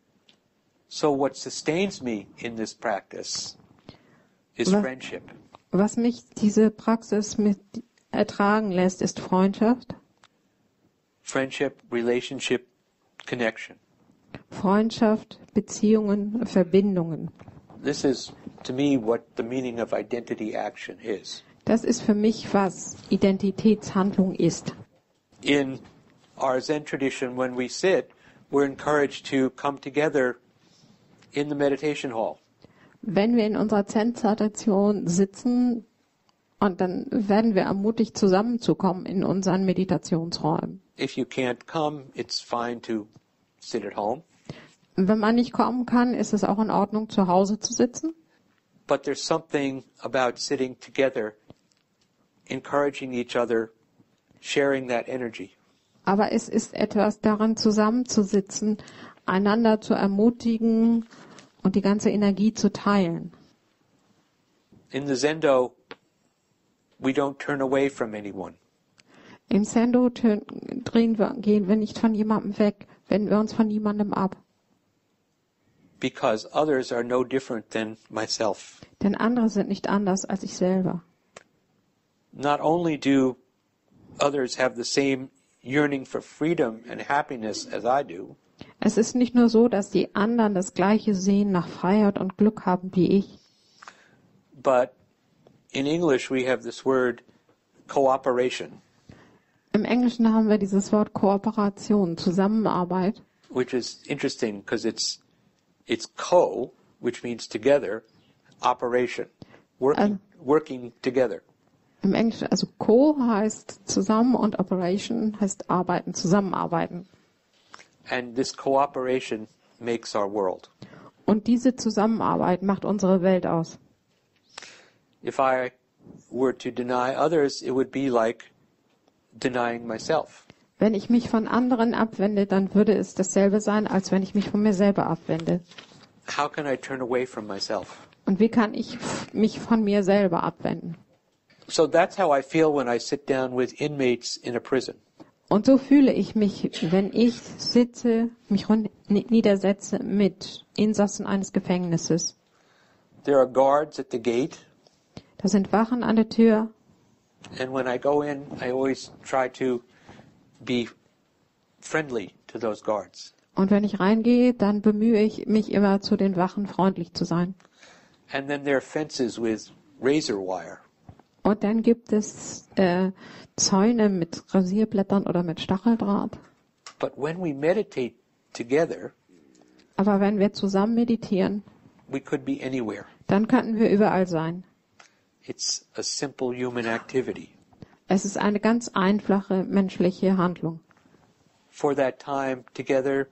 So what sustains me in this practice is Was- friendship. Was mich diese Praxis mit ertragen lässt, ist Freundschaft, Friendship, relationship, connection. Freundschaft, Beziehungen, Verbindungen. This is, to me, what the meaning of identity action is. Das ist für mich, was Identitätshandlung ist. In our Zen tradition, when we sit, we're encouraged to come together in the meditation hall. Wenn wir in unserer Zen-Tradition sitzen, und dann werden wir ermutigt, zusammenzukommen in unseren Meditationsräumen. If you can't come, it's fine to sit at home. Wenn man nicht kommen kann, ist es auch in Ordnung, zu Hause zu sitzen. But there's something about sitting together, encouraging each other, sharing that energy. Aber es ist etwas daran, zusammenzusitzen, einander zu ermutigen und die ganze Energie zu teilen. In the Zendo, we don't turn away from anyone. Im Sendo gehen wir nicht von jemandem weg, wenden wir uns von niemandem ab. Because others are no different than myself. Denn andere sind nicht anders als ich selber. Not only do others have the same yearning for freedom and happiness as I do, Es ist nicht nur so, dass die anderen das gleiche Sehen nach Freiheit und Glück haben wie ich. but in English we have this word cooperation, Im Englischen haben wir dieses Wort Kooperation, Zusammenarbeit. which is interesting because it's co, which means together, operation, working together. Im Englischen, also Co heißt zusammen und Operation heißt arbeiten, zusammenarbeiten. And this cooperation makes our world. Und diese Zusammenarbeit macht unsere Welt aus. If I were to deny others, it would be like denying myself. Wenn ich mich von anderen abwende, dann würde es dasselbe sein, als wenn ich mich von mir selber abwende. How can I turn away from myself? Und wie kann ich mich von mir selber abwenden? So that's how I feel when I sit down with inmates in a prison. Und so fühle ich mich, wenn ich sitze, mich niedersetze mit Insassen eines Gefängnisses. There are guards at the gate, Da sind Wachen an der Tür. and when I go in, I always try to be friendly to those guards. Und wenn ich reingehe, dann bemühe ich mich immer, zu den Wachen freundlich zu sein. And then there are fences with razor wire. Und dann gibt es Zäune mit Rasierblättern oder mit Stacheldraht. But when we meditate together, Aber wenn wir zusammen meditieren, we could be anywhere. dann könnten wir überall sein. It's a simple human activity. Es ist eine ganz einfache menschliche Handlung. For that time together,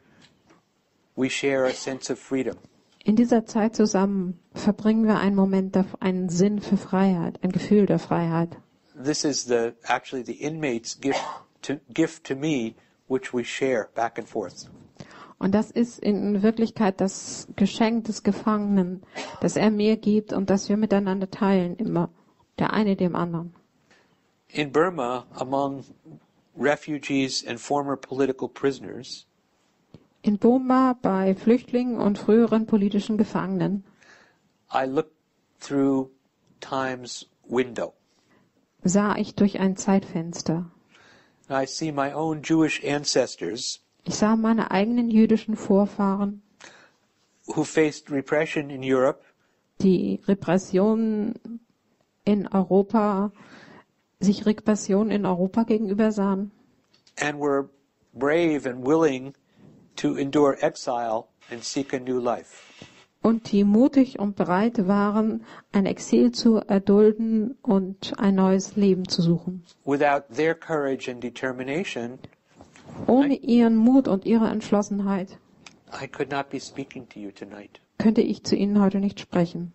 we share a sense of freedom. In dieser Zeit zusammen verbringen wir einen Moment, einen Sinn für Freiheit, ein Gefühl der Freiheit. This is actually the inmate's gift to me, which we share back and forth. Und das ist in Wirklichkeit das Geschenk des Gefangenen, das er mir gibt und das wir miteinander teilen, immer der eine dem anderen. In Burma, among refugees and former political prisoners, In Burma bei Flüchtlingen und früheren politischen Gefangenen I looked through time's window. sah ich durch ein Zeitfenster. I see my own Jewish ancestors Ich sah meine eigenen jüdischen Vorfahren, who faced repression in Europe, die Repressionen in Europa, sich Repressionen in Europa gegenüber sahen and were brave and willing to endure exile and seek a new life. und die mutig und bereit waren, ein Exil zu erdulden und ein neues Leben zu suchen. Without their courage and determination, Ohne ihren Mut und ihre Entschlossenheit I could not be speaking to you tonight. könnte ich zu Ihnen heute nicht sprechen.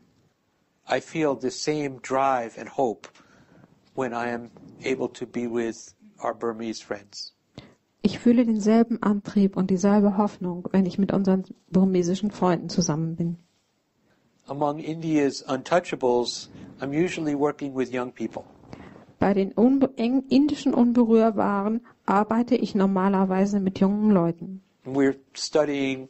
I feel the same drive and hope when I am able to be with our Burmese friends. Ich fühle denselben Antrieb und dieselbe Hoffnung, wenn ich mit unseren burmesischen Freunden zusammen bin. Among India's untouchables, I'm usually working with young people. Bei den indischen Unberührbaren arbeite ich normalerweise mit jungen Leuten. We're studying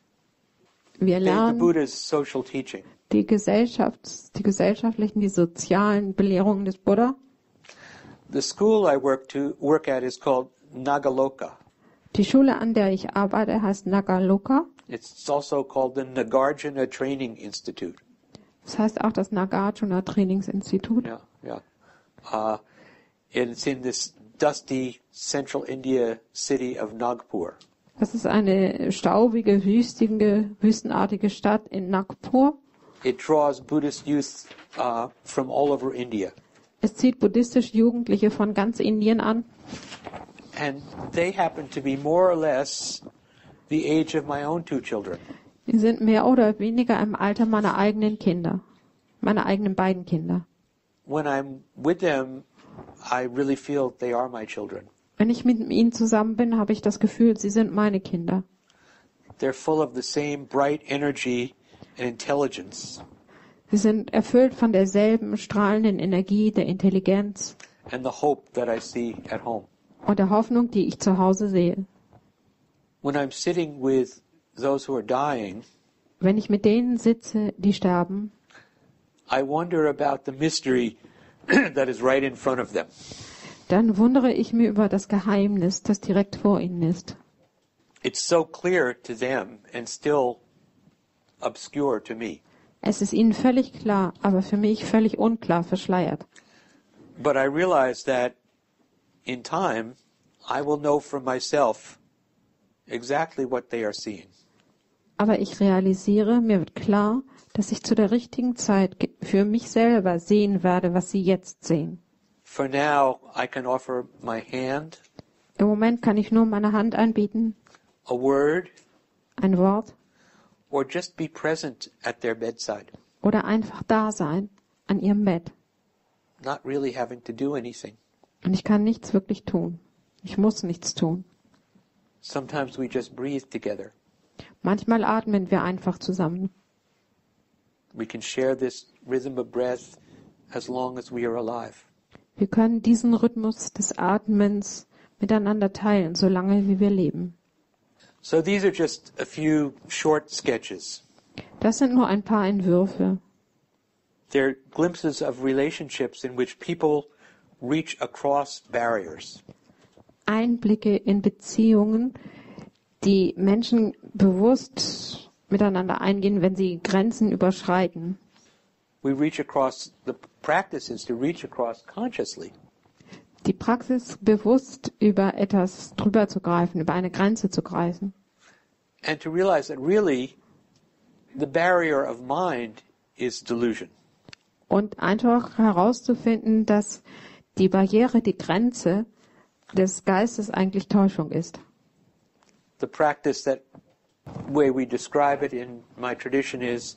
Wir the lernen Buddha's social teaching. die gesellschaftlichen, die sozialen Belehrungen des Buddha. The school I work at is called Nagaloka. Die Schule, an der ich arbeite, heißt Nagaloka. It's also called the Nagarjuna Training Institute. Das heißt auch das Nagarjuna Trainingsinstitut. Yeah, yeah. It's in this dusty central India city of Nagpur. Das ist eine staubige, wüstenartige Stadt in Nagpur. It draws Buddhist youth from all over India. Es zieht buddhistische Jugendliche von ganz Indien an. And they happen to be more or less the age of my own two children. Die sind mehr oder weniger im Alter meiner eigenen Kinder. Meiner eigenen beiden Kinder. When I'm with them, I really feel they are my children. Wenn ich mit ihnen zusammen bin, habe ich das Gefühl, sie sind meine Kinder. They're full of the same bright energy and intelligence. Sie sind erfüllt von derselben strahlenden Energie, der Intelligenz And the hope that I see at home. und der Hoffnung, die ich zu Hause sehe. When I'm sitting with those who are dying, Wenn ich mit denen sitze, die sterben, I wonder about the mystery that is right in front of them. dann wundere ich mich über das Geheimnis, das direkt vor ihnen ist. It's so clear to them and still obscure to me. Es ist ihnen völlig klar, aber für mich völlig unklar, verschleiert. But I realize that in time, I will know for myself exactly what they are seeing. Aber ich realisiere, mir wird klar, dass ich zu der richtigen Zeit für mich selber sehen werde, was sie jetzt sehen. For now, I can offer my hand, Im Moment kann ich nur meine Hand anbieten, a word, ein Wort or just be present at their bedside, oder einfach da sein, an ihrem Bett. not really having to do anything. Und ich kann nichts wirklich tun. Ich muss nichts tun. Sometimes we just breathe together. Manchmal atmen wir einfach zusammen. We can share this rhythm of breath as long as we are alive. Wir können diesen Rhythmus des Atmens miteinander teilen, solange wie wir leben. So these are just a few short sketches. Das sind nur ein paar Entwürfe. They're glimpses of relationships in which people reach across barriers. Einblicke in Beziehungen, die Menschen bewusst miteinander eingehen, wenn sie Grenzen überschreiten. We reach across, the practice is to reach across consciously. Die Praxis, bewusst über etwas drüber zu greifen, über eine Grenze zu greifen. And to realize that really the barrier of mind is delusion. Und einfach herauszufinden, dass die Barriere, die Grenze des Geistes eigentlich Täuschung ist. The practice that way we describe it in my tradition is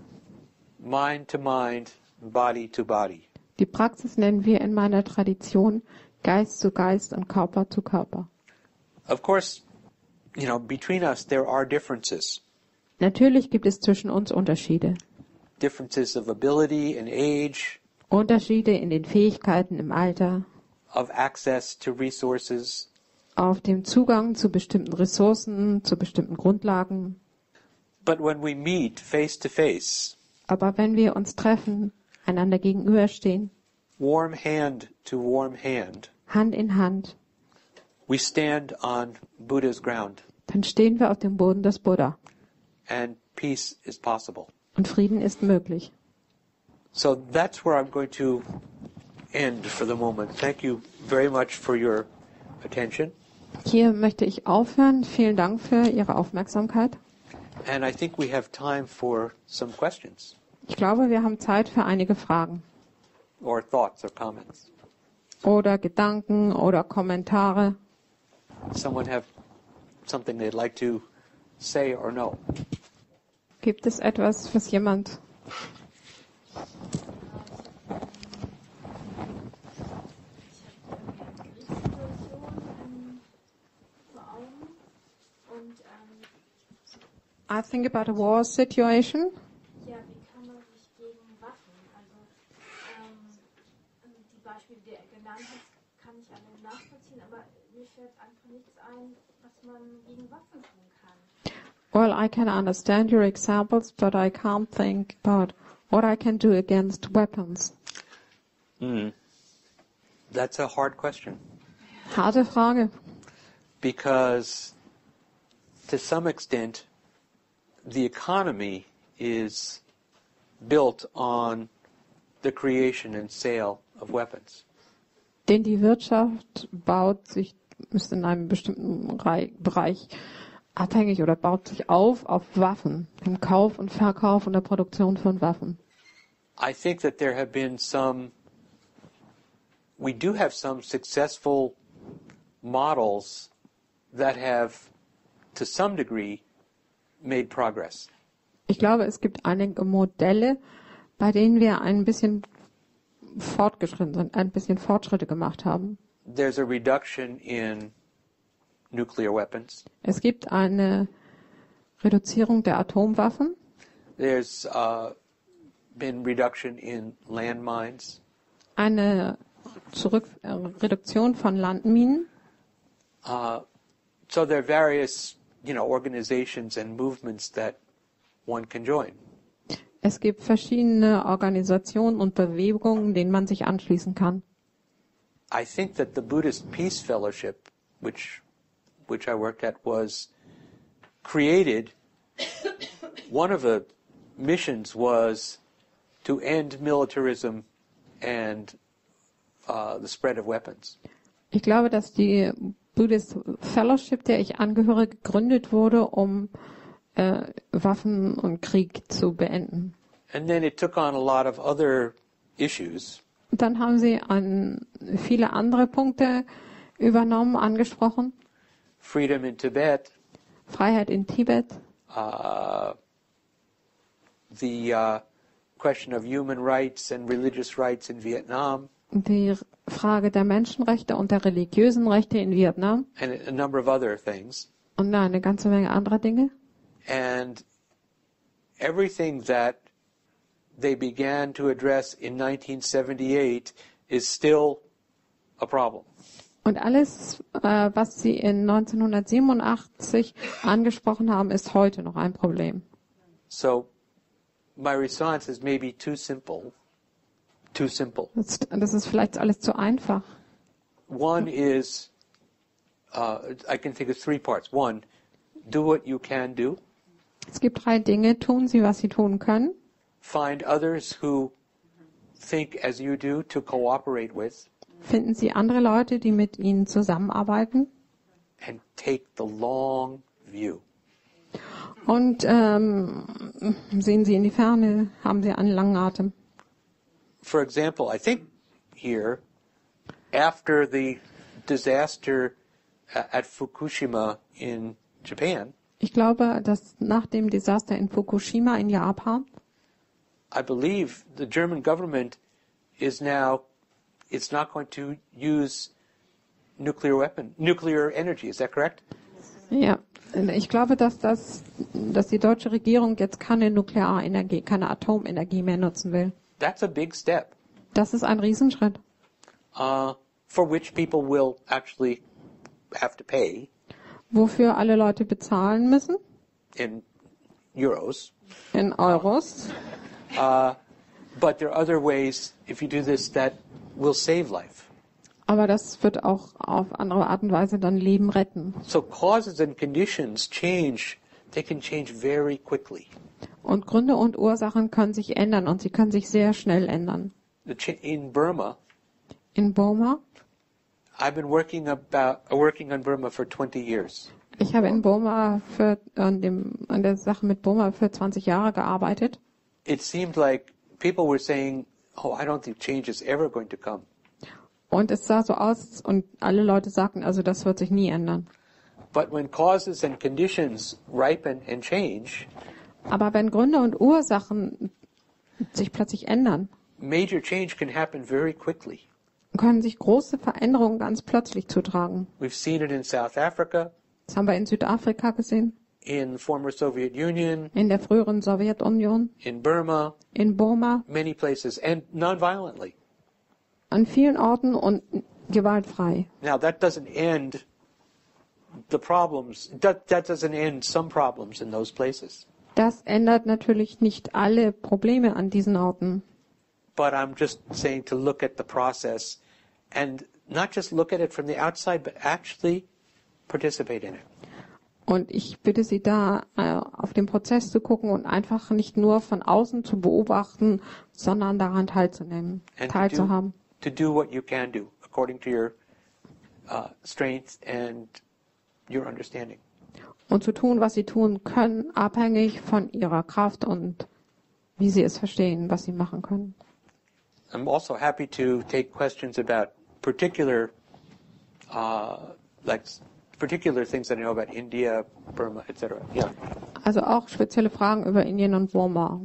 mind to mind, body to body. Die Praxis nennen wir in meiner Tradition Geist zu Geist und Körper zu Körper. Of course, between us there are differences. Natürlich gibt es zwischen uns Unterschiede. Differences of ability and age, Unterschiede in den Fähigkeiten im Alter, of access to resources. auf dem Zugang zu bestimmten Ressourcen, zu bestimmten Grundlagen. But when we meet face to face, Aber wenn wir uns treffen, einander gegenüberstehen, warm hand to warm hand, Hand in Hand, we stand on Buddha's ground, dann stehen wir auf dem Boden des Buddha and peace is possible. und Frieden ist möglich. So that's where I'm going to end for the moment. Thank you very much for your attention. Hier möchte ich aufhören. Vielen Dank für Ihre Aufmerksamkeit. And I think we have time for some questions Ich glaube, wir haben Zeit für einige Fragen or thoughts or comments. oder Gedanken oder Kommentare. Someone have something they'd like to say or know? Gibt es etwas, was jemand... I think about a war situation. Ja, wie kann man sich gegen Waffen, die Beispiele, die er genannt hat, kann ich alle nachvollziehen, aber mir fällt einfach nichts ein, was man gegen Waffen tun kann. Well, I can understand your examples, but I can't think about what I can do against weapons. That's a hard question Harte Frage. because to some extent the economy is built on the creation and sale of weapons. Denn die Wirtschaft ist in einem bestimmten Bereich abhängig oder baut sich auf Waffen, im Kauf und Verkauf und der Produktion von Waffen. I think that we do have some successful models that have, to some degree, made progress. Ich glaube, es gibt einige Modelle, bei denen wir ein bisschen fortgeschritten sind, ein bisschen Fortschritte gemacht haben. There's a reduction in nuclear weapons. Es gibt eine Reduzierung der Atomwaffen. There's been reduction in landmines. Eine Reduktion von Landminen. So there are various, organizations and movements that one can join. Es gibt verschiedene Organisationen und Bewegungen, denen man sich anschließen kann. I think that the Buddhist Peace Fellowship, which I worked at, was created. One of the missions was to end militarism and the spread of weapons. Ich glaube, dass die Buddhist Fellowship, der ich angehöre, gegründet wurde, um Waffen und Krieg zu beenden. And then it took on a lot of other issues. Und dann haben sie an viele andere Punkte übernommen, angesprochen. Freedom in Tibet, Freiheit in Tibet, the question of human rights and religious rights in Vietnam, die Frage der Menschenrechte und der religiösen Rechte in Vietnam and a number of other things. und eine ganze Menge anderer Dinge. And everything that they began to address in 1978 is still a problem. Und alles, was sie in 1987 angesprochen haben, ist heute noch ein Problem. So my response is maybe too simple. Too simple. Das ist vielleicht alles zu einfach. One is, I can think of 3 parts. One, do what you can do. Es gibt 3 Dinge. Tun Sie, was Sie tun können. Find others who think as you do to cooperate with. Finden Sie andere Leute, die mit Ihnen zusammenarbeiten. And take the long view. Und sehen Sie in die Ferne, haben Sie einen langen Atem. For example, I think here, after the disaster at Fukushima in Japan, Ich glaube, dass nach dem Desaster in Fukushima in Japan, I believe the German government is now, it's not going to use nuclear energy. Is that correct? ja, ich glaube, dass die deutsche Regierung jetzt keine Nuklearenergie, keine Atomenergie mehr nutzen will. That's a big step, Das ist ein Riesenschritt, for which people will actually have to pay wofür alle Leute bezahlen müssen, in euros. in Euros. But there are other ways, if you do this, that will save life. Aber das wird auch auf andere Art und Weise dann Leben retten. So causes and conditions change, they can change very quickly. Und Gründe und Ursachen können sich ändern und sie können sich sehr schnell ändern. In Burma, In Burma, I've been working on Burma for 20 years. ich habe in Burma an der Sache mit Burma für 20 Jahre gearbeitet. It seemed like people were saying, oh, I don't think change is ever going to come. Und es sah so aus und alle Leute sagten, also das wird sich nie ändern. But when causes and conditions ripen and change, Aber wenn Gründe und Ursachen sich plötzlich ändern, major change can happen very quickly. können sich große Veränderungen ganz plötzlich zutragen. We've seen it in South Africa, Das haben wir in Südafrika gesehen, in the former Soviet Union, in der früheren Sowjetunion, in Burma, in Burma, many places, and non-violently. an vielen Orten und gewaltfrei. Now, that doesn't end the problems. That doesn't end some problems in those places. Das ändert natürlich nicht alle Probleme an diesen Orten. But I'm just saying to look at the process and not just look at it from the outside, but actually participate in it. Und ich bitte Sie da, auf den Prozess zu gucken und einfach nicht nur von außen zu beobachten, sondern daran teilzunehmen, and teilzuhaben. to do what you can do according to your strength and your understanding. Und zu tun, was Sie tun können, abhängig von Ihrer Kraft und wie Sie es verstehen, was Sie machen können. I'm also happy to take questions about particular particular things that I know about India, Burma, etc. Yeah. Also auch spezielle Fragen über Indien und Burma.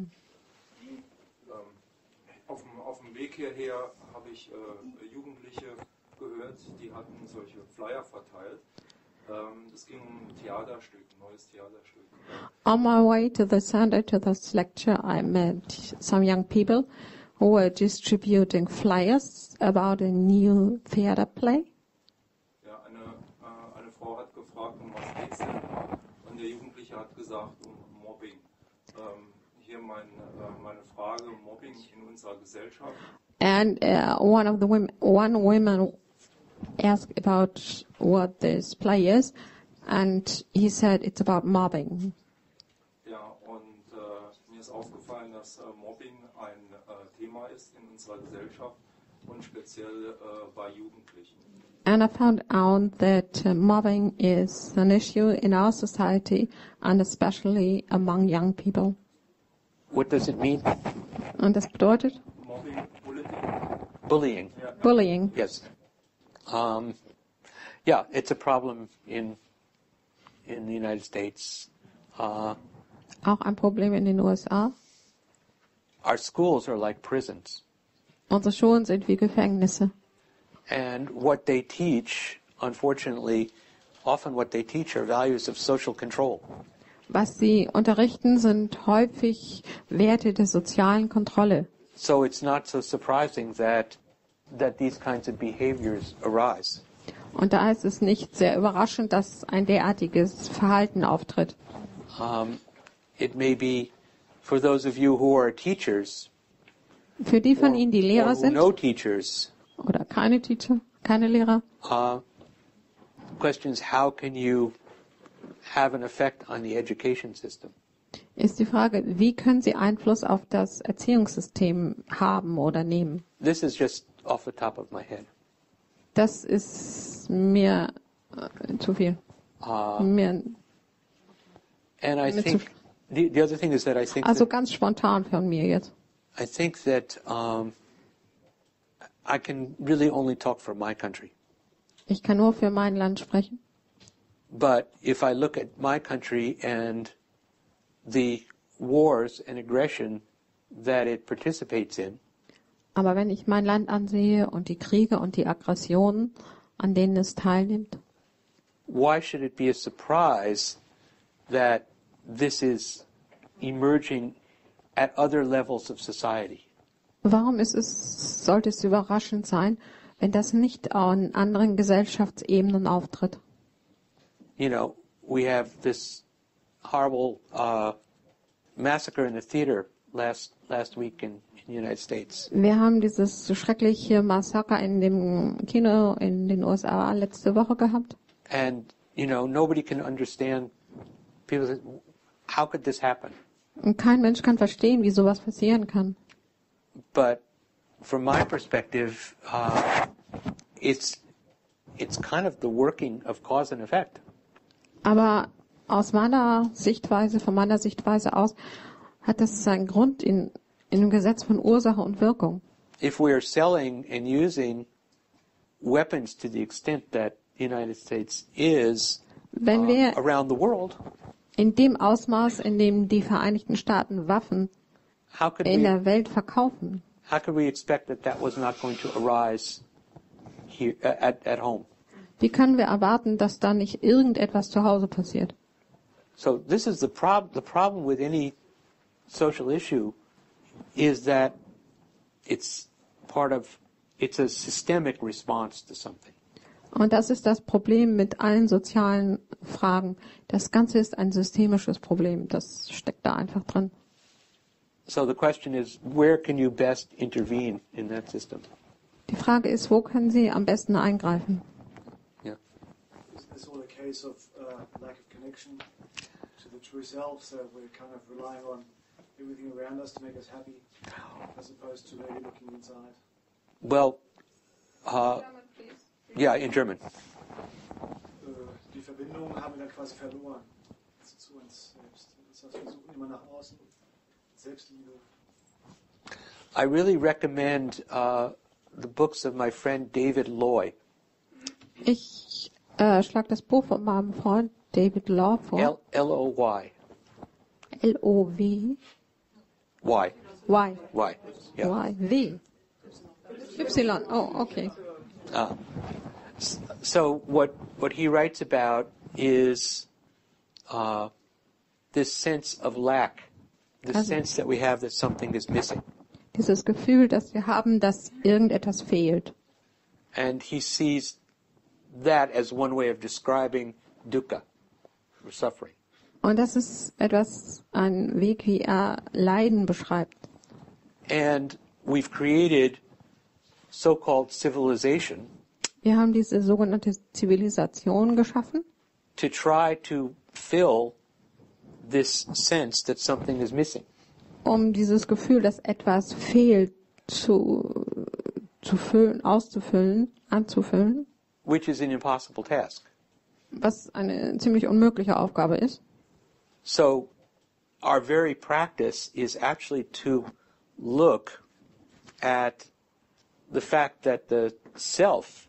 Auf dem Weg hierher habe ich Jugendliche gehört, die hatten solche Flyer verteilt. Es ging um ein Theaterstück, ein neues Theaterstück. On my way to the center to this lecture, I met some young people who were distributing flyers about a new theater play. Ja, eine Frau hat gefragt, um was geht's denn? Und der Jugendliche hat gesagt, um Mobbing. Hier meine Frage, Mobbing in unserer Gesellschaft. And one woman asked about what this play is, and he said it's about mobbing. Ja, und mir ist aufgefallen, dass Mobbing ein Thema ist in unserer Gesellschaft und speziell bei Jugendlichen. And I found out that mobbing is an issue in our society, and especially among young people. What does it mean? Und das bedeutet Mobbing, Bullying. Ja. Bullying. Yes. Yeah, it's a problem in the United States. Auch ein Problem in den USA. Our schools are like prisons. Unsere Schulen sind wie Gefängnisse. And what they teach, unfortunately, often what they teach are values of social control. Was sie unterrichten, sind häufig Werte der sozialen Kontrolle. So it's not so surprising that these kinds of behaviors arise. Und da ist es nicht sehr überraschend, dass ein derartiges Verhalten auftritt. It may be for those of you who are teachers Für die von Ihnen, die or Lehrer who sind know teachers, oder keine Teacher, keine Lehrer, questions, how can you have an effect on the education system? ist die Frage, wie können Sie Einfluss auf das Erziehungssystem haben oder nehmen? This is just off the top of my head. Das ist mir zu viel. Mir, And I Mit think the other thing is that I think also that, ganz spontan von mir jetzt. I think that I can really only talk for my country. Ich kann nur für mein Land sprechen. But if I look at my country and the wars and aggression that it participates in, Aber wenn ich mein Land ansehe und die Kriege und die Aggressionen, an denen es teilnimmt, why should it be a surprise that this is emerging at other levels of society? sollte es überraschend sein, wenn das nicht an anderen Gesellschaftsebenen auftritt? You know, we have this horrible massacre in the theater last week in the United States. Wir haben dieses schreckliche Massaker in dem Kino in den USA letzte Woche gehabt. And, you know, nobody can understand. People say, how could this happen? Und kein Mensch kann verstehen, wie sowas passieren kann. But from my perspective, it's kind of the working of cause and effect. Aber aus meiner Sichtweise, von meiner Sichtweise aus, hat das seinen Grund in dem Gesetz von Ursache und Wirkung. If we are selling and using weapons to the extent that the United States is Wenn wir around the world, in dem Ausmaß, in dem die Vereinigten Staaten Waffen how could in der Welt verkaufen, we expect that was not going to arise here at home? wie können wir erwarten, dass da nicht irgendetwas zu Hause passiert? So this is the problem with any social issue is that it's a systemic response to something. Und das ist das Problem mit allen sozialen Fragen. Das Ganze ist ein systemisches Problem. Das steckt da einfach drin. So the question is, where can you best intervene in that system? Die Frage ist, wo können Sie am besten eingreifen? Yeah. Is this all okay case of lack of connection to the true self, so we're kind of relying on everything around us to make us happy, as opposed to maybe looking inside. Well, yeah, in German. Die Verbindung haben wir dann quasi verloren zu uns selbst. Das heißt, wir suchen immer nach außen, Selbstliebe. I really recommend the books of my friend David Loy. Ich schlage das Buch von meinem Freund David Law vor. L-O-Y. L-O-W. Y. Y. Y. Yeah. Y. W. Y. Oh, okay. So what he writes about is this sense of lack, the sense that we have that something is missing. Dieses Gefühl, dass wir haben, dass irgendetwas fehlt. And he sees that as one way of describing dukkha, or suffering. Und das ist ein Weg, wie er Leiden beschreibt. And we've created so-called civilization Wir haben diese sogenannte Zivilisation geschaffen, to try to fill this sense that something is missing. um dieses Gefühl, dass etwas fehlt, zu füllen, auszufüllen, anzufüllen, Which is an impossible task. was eine ziemlich unmögliche Aufgabe ist. So our very practice is actually to look at the fact that the self,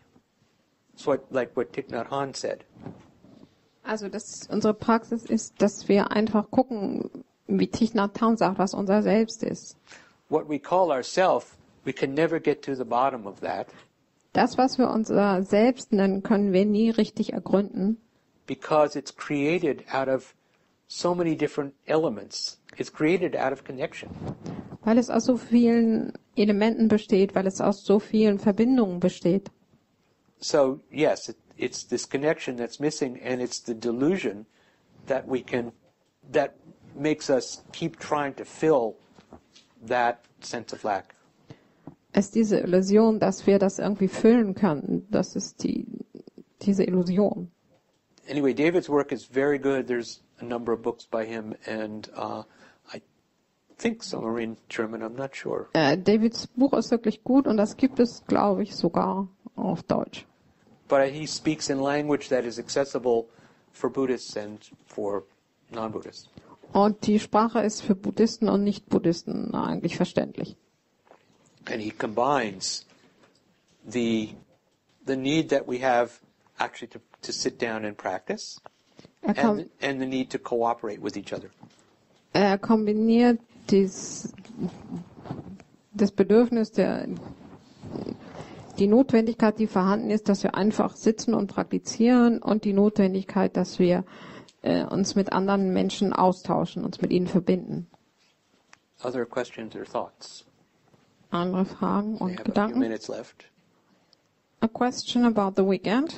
like what Thich Nhat Hanh said, Also unsere Praxis ist, dass wir einfach gucken, wie Thich Nhat Hanh sagt, was unser Selbst ist. what we call ourself, we can never get to the bottom of that Das, was wir unser Selbst nennen, können wir nie richtig ergründen, because it's created out of so many different elements. It's created out of connection. weil es aus so vielen Elementen besteht, weil es aus so vielen Verbindungen besteht. So yes, it's this connection that's missing, and it's the delusion that that makes us keep trying to fill that sense of lack. Es ist diese Illusion, dass wir das irgendwie füllen können. Das ist diese Illusion. Anyway, David's work is very good. There's a number of books by him, and I think some are in German. I'm not sure. Davids Buch ist wirklich gut und das gibt es, glaube ich, sogar auf Deutsch. But he speaks in language that is accessible for Buddhists and for non-Buddhists. Und die Sprache ist für Buddhisten und Nicht-Buddhisten eigentlich verständlich. And he combines the need that we have actually to sit down and practice and the need to cooperate with each other. Er kombiniert das Bedürfnis, die Notwendigkeit, die vorhanden ist, dass wir einfach sitzen und praktizieren, und die Notwendigkeit, dass wir uns mit anderen Menschen austauschen, uns mit ihnen verbinden. Other questions or thoughts? Andere Fragen We und have a few Gedanken? minutes left. A question about the weekend.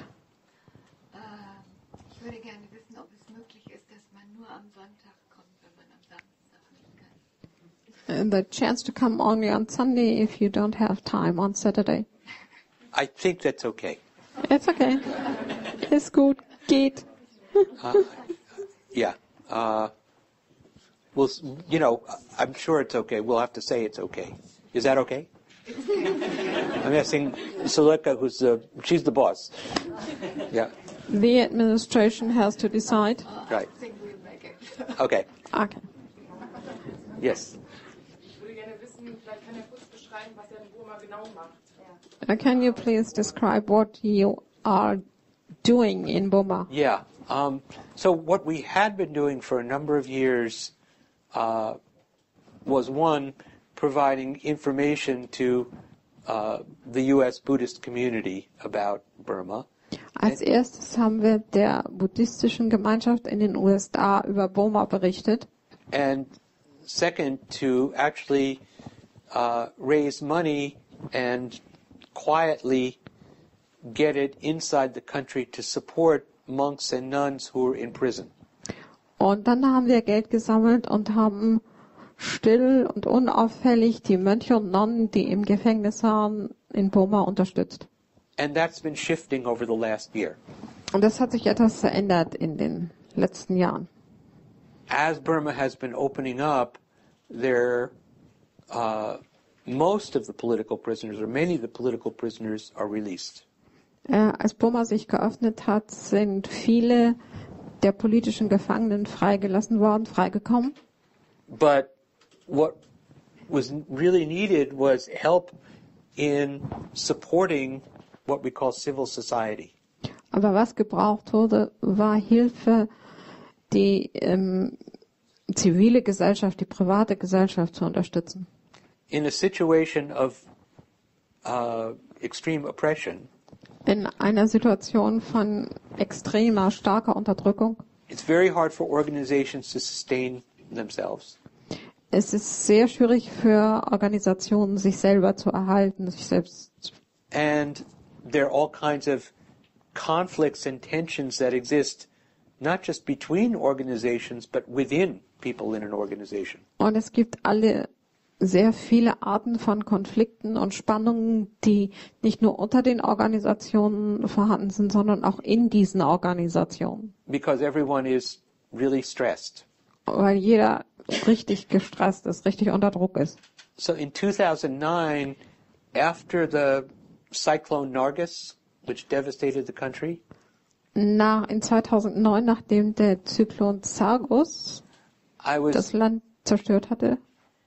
Ich würde gerne wissen, ob es möglich ist, dass man nur am Sonntag kommt, wenn man am Samstag nicht kann. The chance to come only on Sunday if you don't have time on Saturday. I think that's okay. It's okay. Ist gut. Geht. Yeah. Well, I'm sure it's okay. We'll have to say it's okay. Is that okay? I'm asking Suleka, she's the boss. Yeah. The administration has to decide. Right. I think we'll make it. Okay. Okay. Yes. Ich würde gerne wissen, vielleicht kann er kurz beschreiben, was er in Burma genau macht. Can you please describe what you are doing in Burma? Yeah. So what we had been doing for a number of years was, one, providing information to the U.S. Buddhist community about Burma. Als erstes haben wir der buddhistischen Gemeinschaft in den USA über Burma berichtet. And second, to actually raise money and quietly get it inside the country to support monks and nuns who are in prison. Und dann haben wir Geld gesammelt und haben still und unauffällig die Mönche und Nonnen, die im Gefängnis waren, in Burma unterstützt. And that's been shifting over the last year. Und das hat sich etwas verändert in den letzten Jahren. As Burma has been opening up, most of the political prisoners, or many of the political prisoners, are released. Als Burma sich geöffnet hat, sind viele der politischen Gefangenen freigelassen worden, freigekommen. But what was really needed was help in supporting what we call civil society. Aber was gebraucht wurde, war Hilfe, die zivile Gesellschaft, die private Gesellschaft zu unterstützen. In a situation of extreme oppression, In einer Situation von extremer, starker Unterdrückung, it's very hard for organizations to sustain themselves. es ist sehr schwierig für Organisationen, sich selber zu erhalten, sich selbst. And there are all kinds of conflicts and tensions that exist, not just between organizations, but within people in an organization. Und es gibt sehr viele Arten von Konflikten und Spannungen, die nicht nur unter den Organisationen vorhanden sind, sondern auch in diesen Organisationen. Because everyone is really stressed. Weil jeder richtig gestresst ist, richtig unter Druck ist. So in 2009, after the cyclone Nargis, which devastated the country, In 2009, nachdem der Zyklon Sargus das Land zerstört hatte,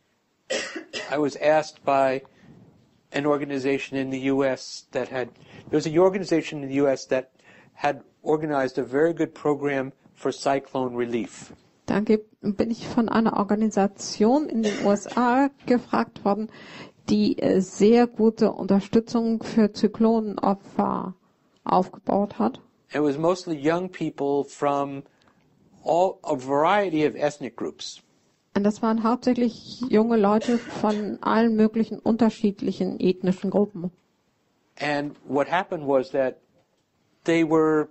I was asked by an organization in the U.S. there was an organization in the U.S. that had organized a very good program for cyclone relief. dann bin ich von einer Organisation in den USA gefragt worden, die sehr gute Unterstützung für Zyklonenopfer aufgebaut hat. It was mostly young people from a variety of ethnic groups. Und das waren hauptsächlich junge Leute von allen möglichen unterschiedlichen ethnischen Gruppen. And what happened was that they were,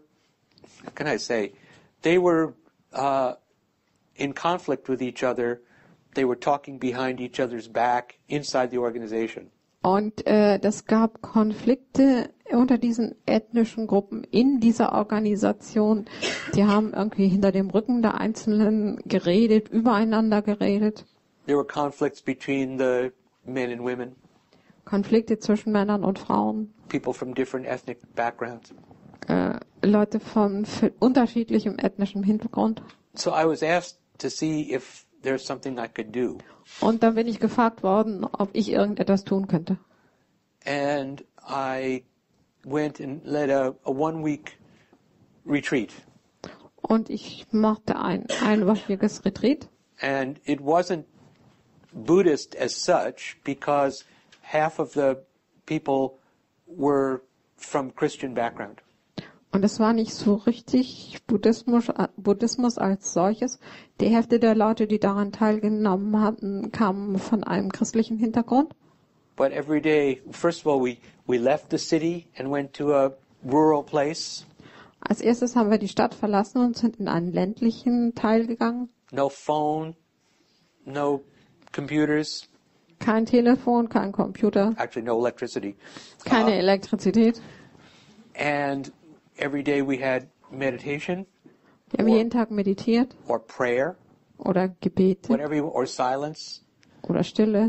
in conflict with each other. They were talking behind each other's back inside the organization. Und das gab Konflikte unter diesen ethnischen Gruppen in dieser Organisation. Die haben irgendwie hinter dem Rücken der Einzelnen geredet, übereinander geredet. There were conflicts between the men and women, Konflikte zwischen Männern und Frauen. people from different ethnic backgrounds. Leute von unterschiedlichem ethnischen Hintergrund. So I was asked to see if there's something I could do. Und dann bin ich gefragt worden, ob ich irgendetwas tun könnte. And I went and led a 1-week retreat. Und ich machte ein einwöchiges Retreat. And it wasn't Buddhist as such because half of the people were from Christian background. Und es war nicht so richtig Buddhismus als solches. Die Hälfte der Leute, die daran teilgenommen hatten, kamen von einem christlichen Hintergrund. But every day, first of all, we left the city and went to a rural place. Als erstes haben wir die Stadt verlassen und sind in einen ländlichen Teil gegangen. No phone, no computers, Kein Telefon, kein Computer, actually no electricity. keine Elektrizität. And every day we had meditation Wir haben jeden Tag meditiert or prayer, oder gebetet or silence. oder Stille.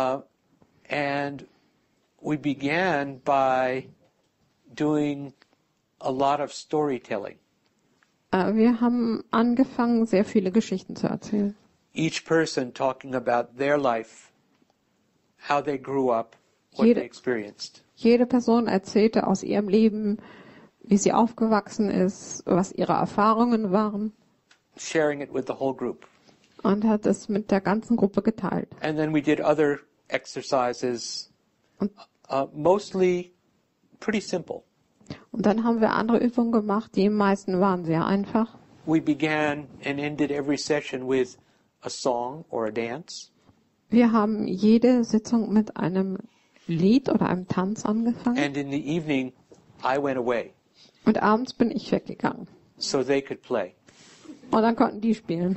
And we began by doing a lot of storytelling. Wir haben angefangen, sehr viele Geschichten zu erzählen. Each person talking about their life, how they grew up, what Jede- they experienced. Jede Person erzählte aus ihrem Leben, wie sie aufgewachsen ist, was ihre Erfahrungen waren Sharing it with the whole group. und hat es mit der ganzen Gruppe geteilt. And then we did other exercises, Und, mostly pretty simple. und dann haben wir andere Übungen gemacht, die meisten waren sehr einfach. We began and ended every session with a song or a dance. Wir haben jede Sitzung mit einem Lied oder einem Tanz angefangen And in the evening, I went away und abends bin ich weggegangen. so they could play. Und dann konnten die spielen.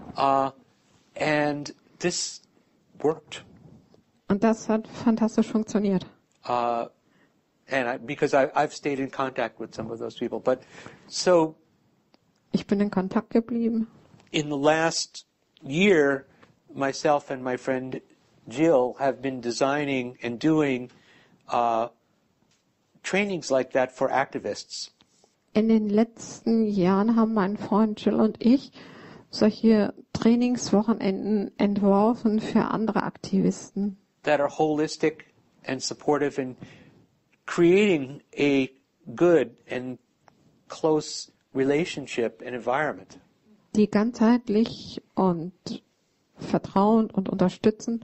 And this worked. Und das hat fantastisch funktioniert. And and because I've stayed in contact with some of those people. But so Ich bin in Kontakt geblieben. in the last year, myself and my friend Jill have been designing and doing trainings like that for activists. In den letzten Jahren haben mein Freund Jill und ich solche Trainingswochenenden entworfen für andere Aktivisten, That are holistic and supportive and creating a good and close relationship and environment. die ganzheitlich und vertrauend und unterstützend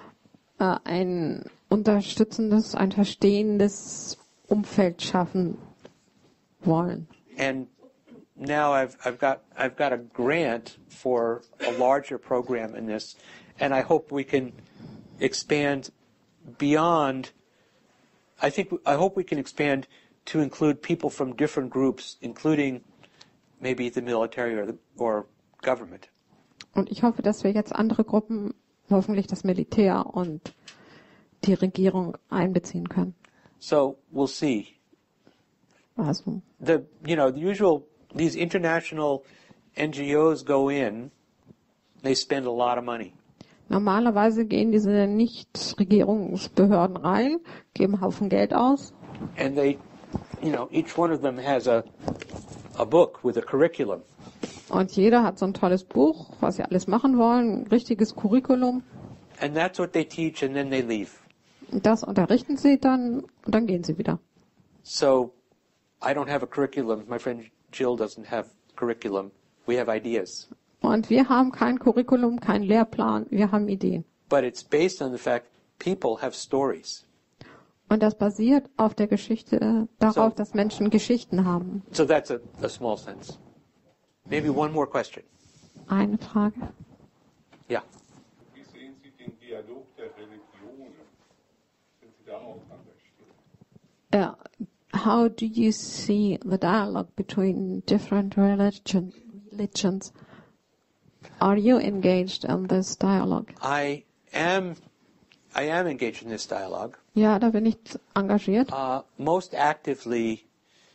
ein unterstützendes, ein verstehendes Umfeld schaffen wollen. And now I've got a grant for a larger program in this, and I hope we can expand beyond. I hope we can expand to include people from different groups, including maybe the military or government. Und ich hoffe, dass wir jetzt andere Gruppen, hoffentlich das Militär und die Regierung einbeziehen können. So we'll see. Also, The usual, these international NGOs go in, they spend a lot of money. normalerweise gehen diese Nichtregierungsbehörden rein, geben einen Haufen Geld aus And they, each one of them has a book with a curriculum. und jeder hat so ein tolles Buch, was sie alles machen wollen, ein richtiges Curriculum. And that's what they teach, and then they leave. Und das unterrichten sie dann und dann gehen sie wieder. So I don't have a curriculum. My friend Jill doesn't have curriculum. We have ideas. Und wir haben kein Curriculum, keinen Lehrplan, wir haben Ideen. But it's based on the fact people have stories. Und das basiert auf der Geschichte, darauf, So- dass Menschen Geschichten haben. So that's a small sense. Maybe one more question. Eine Frage. Yeah. Wie sehen Sie den Dialog der Religionen? Sind Sie da auch engagiert? How do you see the dialogue between different religions? Are you engaged in this dialogue? I am engaged in this dialogue. Ja, da bin ich engagiert. Most actively,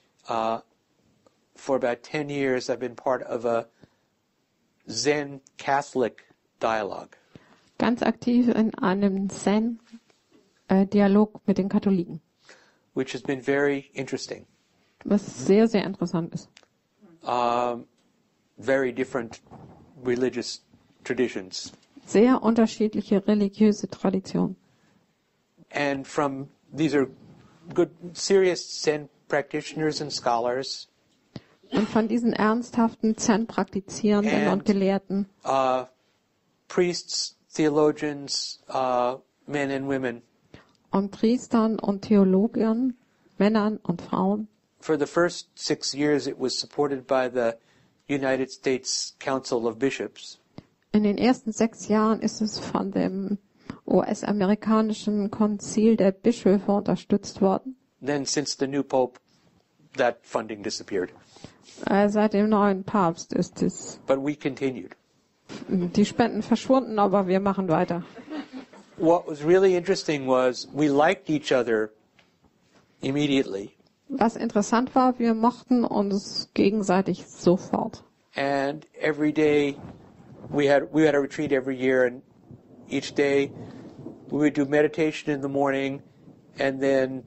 for about 10 years, I've been part of a Zen Catholic dialogue. Ganz aktiv in einem Zen-Dialog mit den Katholiken, Which has been very interesting. was sehr, sehr interessant ist. Very different religious traditions. Sehr unterschiedliche religiöse Traditionen. And these are good, serious Zen practitioners and scholars, Und von diesen ernsthaften Zen-Praktizierenden und Gelehrten, priests, theologians, men and women. und Priestern und Theologen, Männern und Frauen. For the first 6 years, it was supported by the United States Council of Bishops. In den ersten 6 Jahren ist es von dem US-amerikanischen Konzil der Bischöfe unterstützt worden. Then, since the new Pope, that funding disappeared. Seit dem neuen Papst ist But we continued. die Spenden verschwunden, aber wir machen weiter. What was really interesting was we liked each other immediately. Was interessant war, wir mochten uns gegenseitig sofort. And every day, we had a retreat every year, and each day we would do meditation in the morning, and then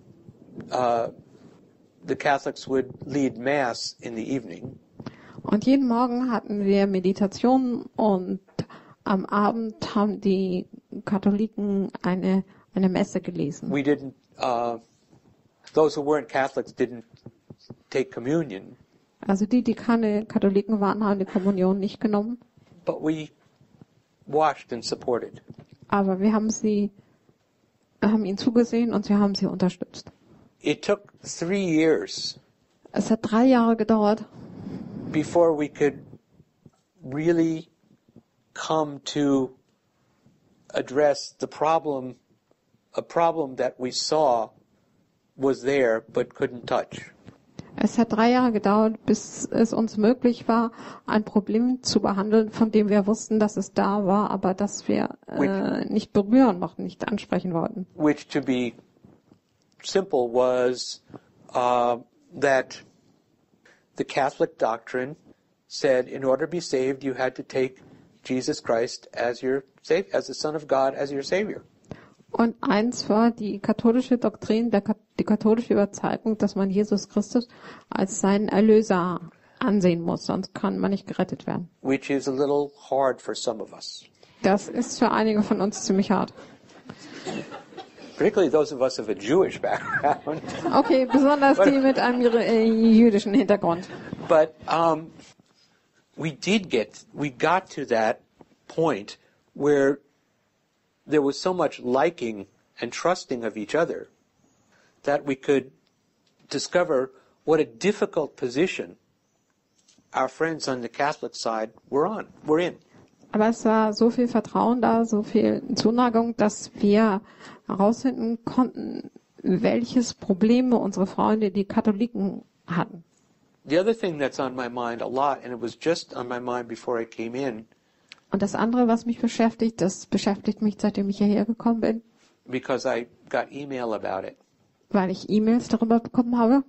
the Catholics would lead Mass in the evening. Und jeden Morgen hatten wir Meditationen und am Abend haben die Katholiken eine Messe gelesen. We didn't, those who weren't Catholics didn't take communion, Also die keine Katholiken waren, haben die Kommunion nicht genommen. but we watched and supported. Aber wir haben ihnen zugesehen und sie haben sie unterstützt. It took 3 years Es hat 3 Jahre gedauert, before we could really come to address the problem, a problem that we saw was there but couldn't touch. Es hat 3 Jahre gedauert, bis es uns möglich war, ein Problem zu behandeln, von dem wir wussten, dass es da war, aber das wir nicht berühren mochten, nicht ansprechen wollten. Which, to be simple was that the Catholic doctrine said in order to be saved, you had to take Jesus Christ as your savior, as the Son of God, as your Savior. Und eins war die katholische Doktrin, die katholische Überzeugung, dass man Jesus Christus als seinen Erlöser ansehen muss, sonst kann man nicht gerettet werden. Which is a little hard for some of us. Das ist für einige von uns ziemlich hart. Particularly those of us of a Jewish background. Okay, besonders die mit einem jüdischen Hintergrund. But we got to that point where there was so much liking and trusting of each other that we could discover what a difficult position our friends on the Catholic side were in. Aber es war so viel Vertrauen da, so viel Zuneigung, dass wir herausfinden konnten, welches Probleme unsere Freunde, die Katholiken, hatten. The other thing that's on my mind a lot, and it was just on my mind before I came in, Und das andere, was mich beschäftigt, das beschäftigt mich, seitdem ich hierher gekommen bin, because I got email about it. weil ich E-Mails darüber bekommen habe.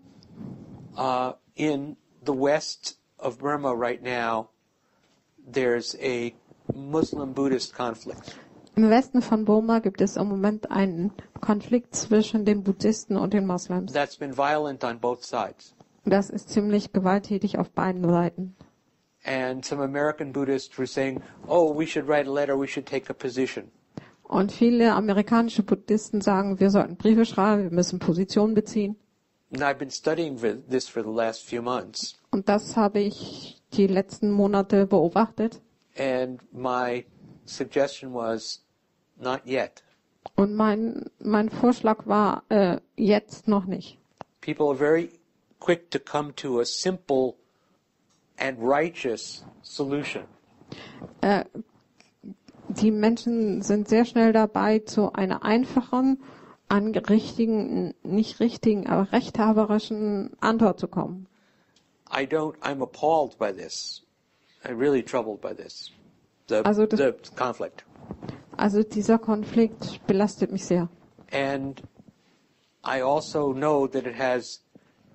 In the west of Burma right now, there's a Muslim-Buddhist conflict. Im Westen von Burma gibt es im Moment einen Konflikt zwischen den Buddhisten und den Moslems. That's been violent on both sides. Das ist ziemlich gewalttätig auf beiden Seiten. And some American Buddhists were saying, oh, we should write a letter, we should take a position. Und viele amerikanische Buddhisten sagen, wir sollten Briefe schreiben, wir müssen Position beziehen. And I've been studying this for the last few months. Und das habe ich die letzten Monate beobachtet. And my suggestion was, not yet. Und mein Vorschlag war, jetzt noch nicht. People are very quick to come to a simple and righteous solution. Die Menschen sind sehr schnell dabei, zu einer einfachen, nicht richtigen, aber rechthaberischen Antwort zu kommen. I'm appalled by this. I'm really troubled by this. The conflict. Also dieser Konflikt belastet mich sehr. And I also know that it has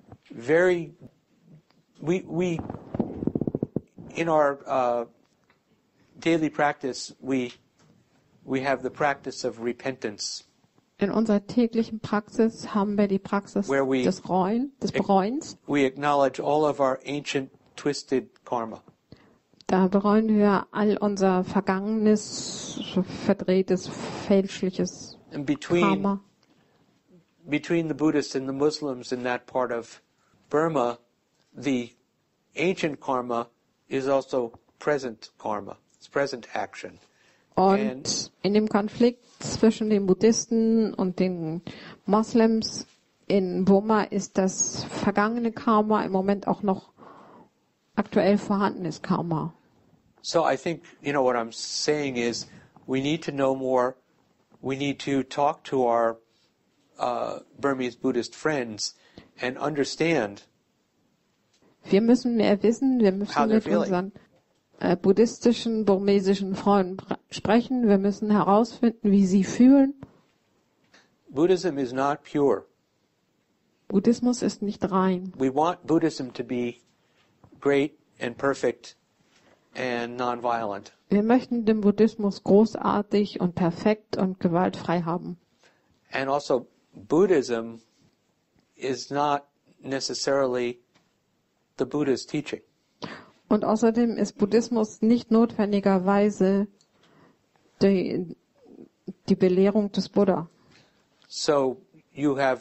we in our daily practice, we have the practice of repentance. In unserer täglichen Praxis haben wir die Praxis des Bereuens. We acknowledge all of our ancient twisted karma. Da bereuen wir all unser vergangenes, verdrehtes, fälschliches Karma. Between the Buddhists and the Muslims in that part of Burma, the ancient karma is also present karma. It's present action. Und in dem Konflikt zwischen den Buddhisten und den Moslems in Burma ist das vergangene Karma im Moment auch noch aktuell vorhandenes Karma. So I think, what I'm saying is we need to know more. We need to talk to our Burmese Buddhist friends and understand. Wir müssen mehr wissen, wir müssen mit unseren buddhistischen, burmesischen Freunden sprechen. Wir müssen herausfinden, wie sie fühlen. Buddhism is not pure. Buddhismus ist nicht rein. We want Buddhism to be great and perfect and non-violent. Wir möchten den Buddhismus großartig und perfekt und gewaltfrei haben. And also, Buddhism is not necessarily the Buddha's teaching. Und außerdem ist Buddhismus nicht notwendigerweise die Belehrung des Buddha. So you have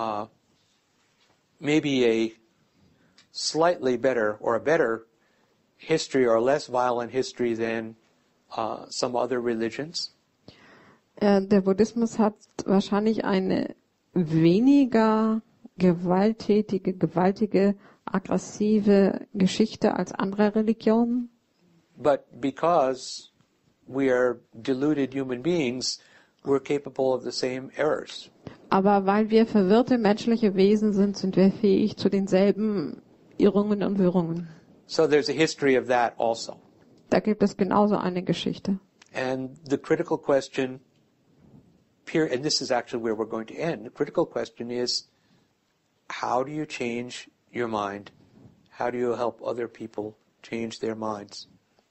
maybe a slightly better or a better history or less violent history than some other religions. Der Buddhismus hat wahrscheinlich eine weniger gewaltige, aggressive Geschichte als andere Religionen. But because we are deluded human beings, we're capable of the same errors. Aber weil wir verwirrte menschliche Wesen sind, sind wir fähig zu denselben Irrungen und Wirrungen. So there's a history of that also. Da gibt es genauso eine Geschichte. And the critical question and this is actually where we're going to end, the critical question is, how do you change your mind? How do you help other people change their minds?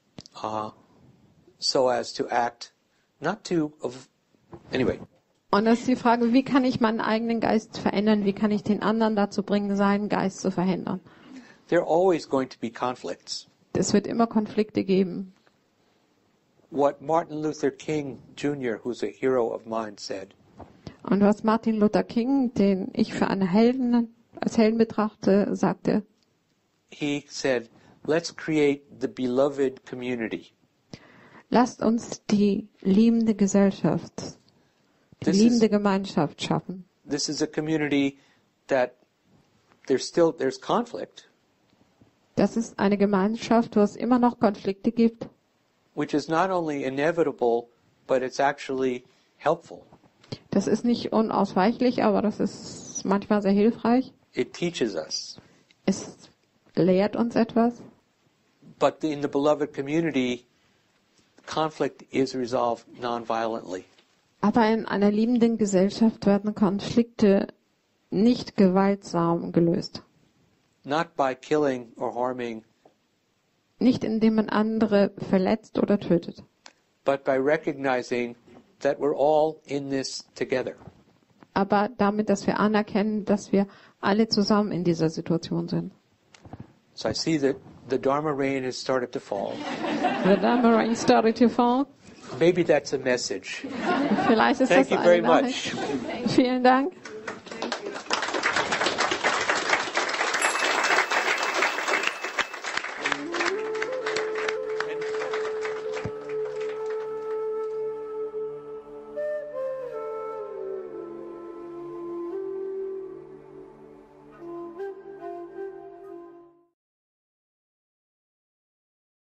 So as to act, not to, anyway. Und das ist die Frage, wie kann ich meinen eigenen Geist verändern? Wie kann ich den anderen dazu bringen, seinen Geist zu verändern? There are always going to be conflicts. Es wird immer Konflikte geben. What Martin Luther King Jr., who's a hero of mine, said, Und was Martin Luther King, den ich für einen Helden, als Helden betrachte, sagte, he said, let's create the beloved community. lasst uns die liebende Gesellschaft, die liebende Gemeinschaft schaffen. This is a community that there's conflict, Das ist eine Gemeinschaft, wo es immer noch Konflikte gibt, which is not only inevitable, but it's actually helpful. Das ist nicht unausweichlich, aber das ist manchmal sehr hilfreich. It teaches us. Es lehrt uns etwas. But in the beloved community, conflict is resolved non-violently. Aber in einer liebenden Gesellschaft werden Konflikte nicht gewaltsam gelöst. Not by killing or harming, Nicht indem man andere verletzt oder tötet, but by recognizing that we're all in this together. aber damit, dass wir anerkennen, dass wir alle zusammen in dieser Situation sind. So I see that the Dharma rain has started to fall. The Dharma rain started to fall. Maybe that's a message. Vielleicht ist Thank das you very eine Nachricht. much. Vielen Dank.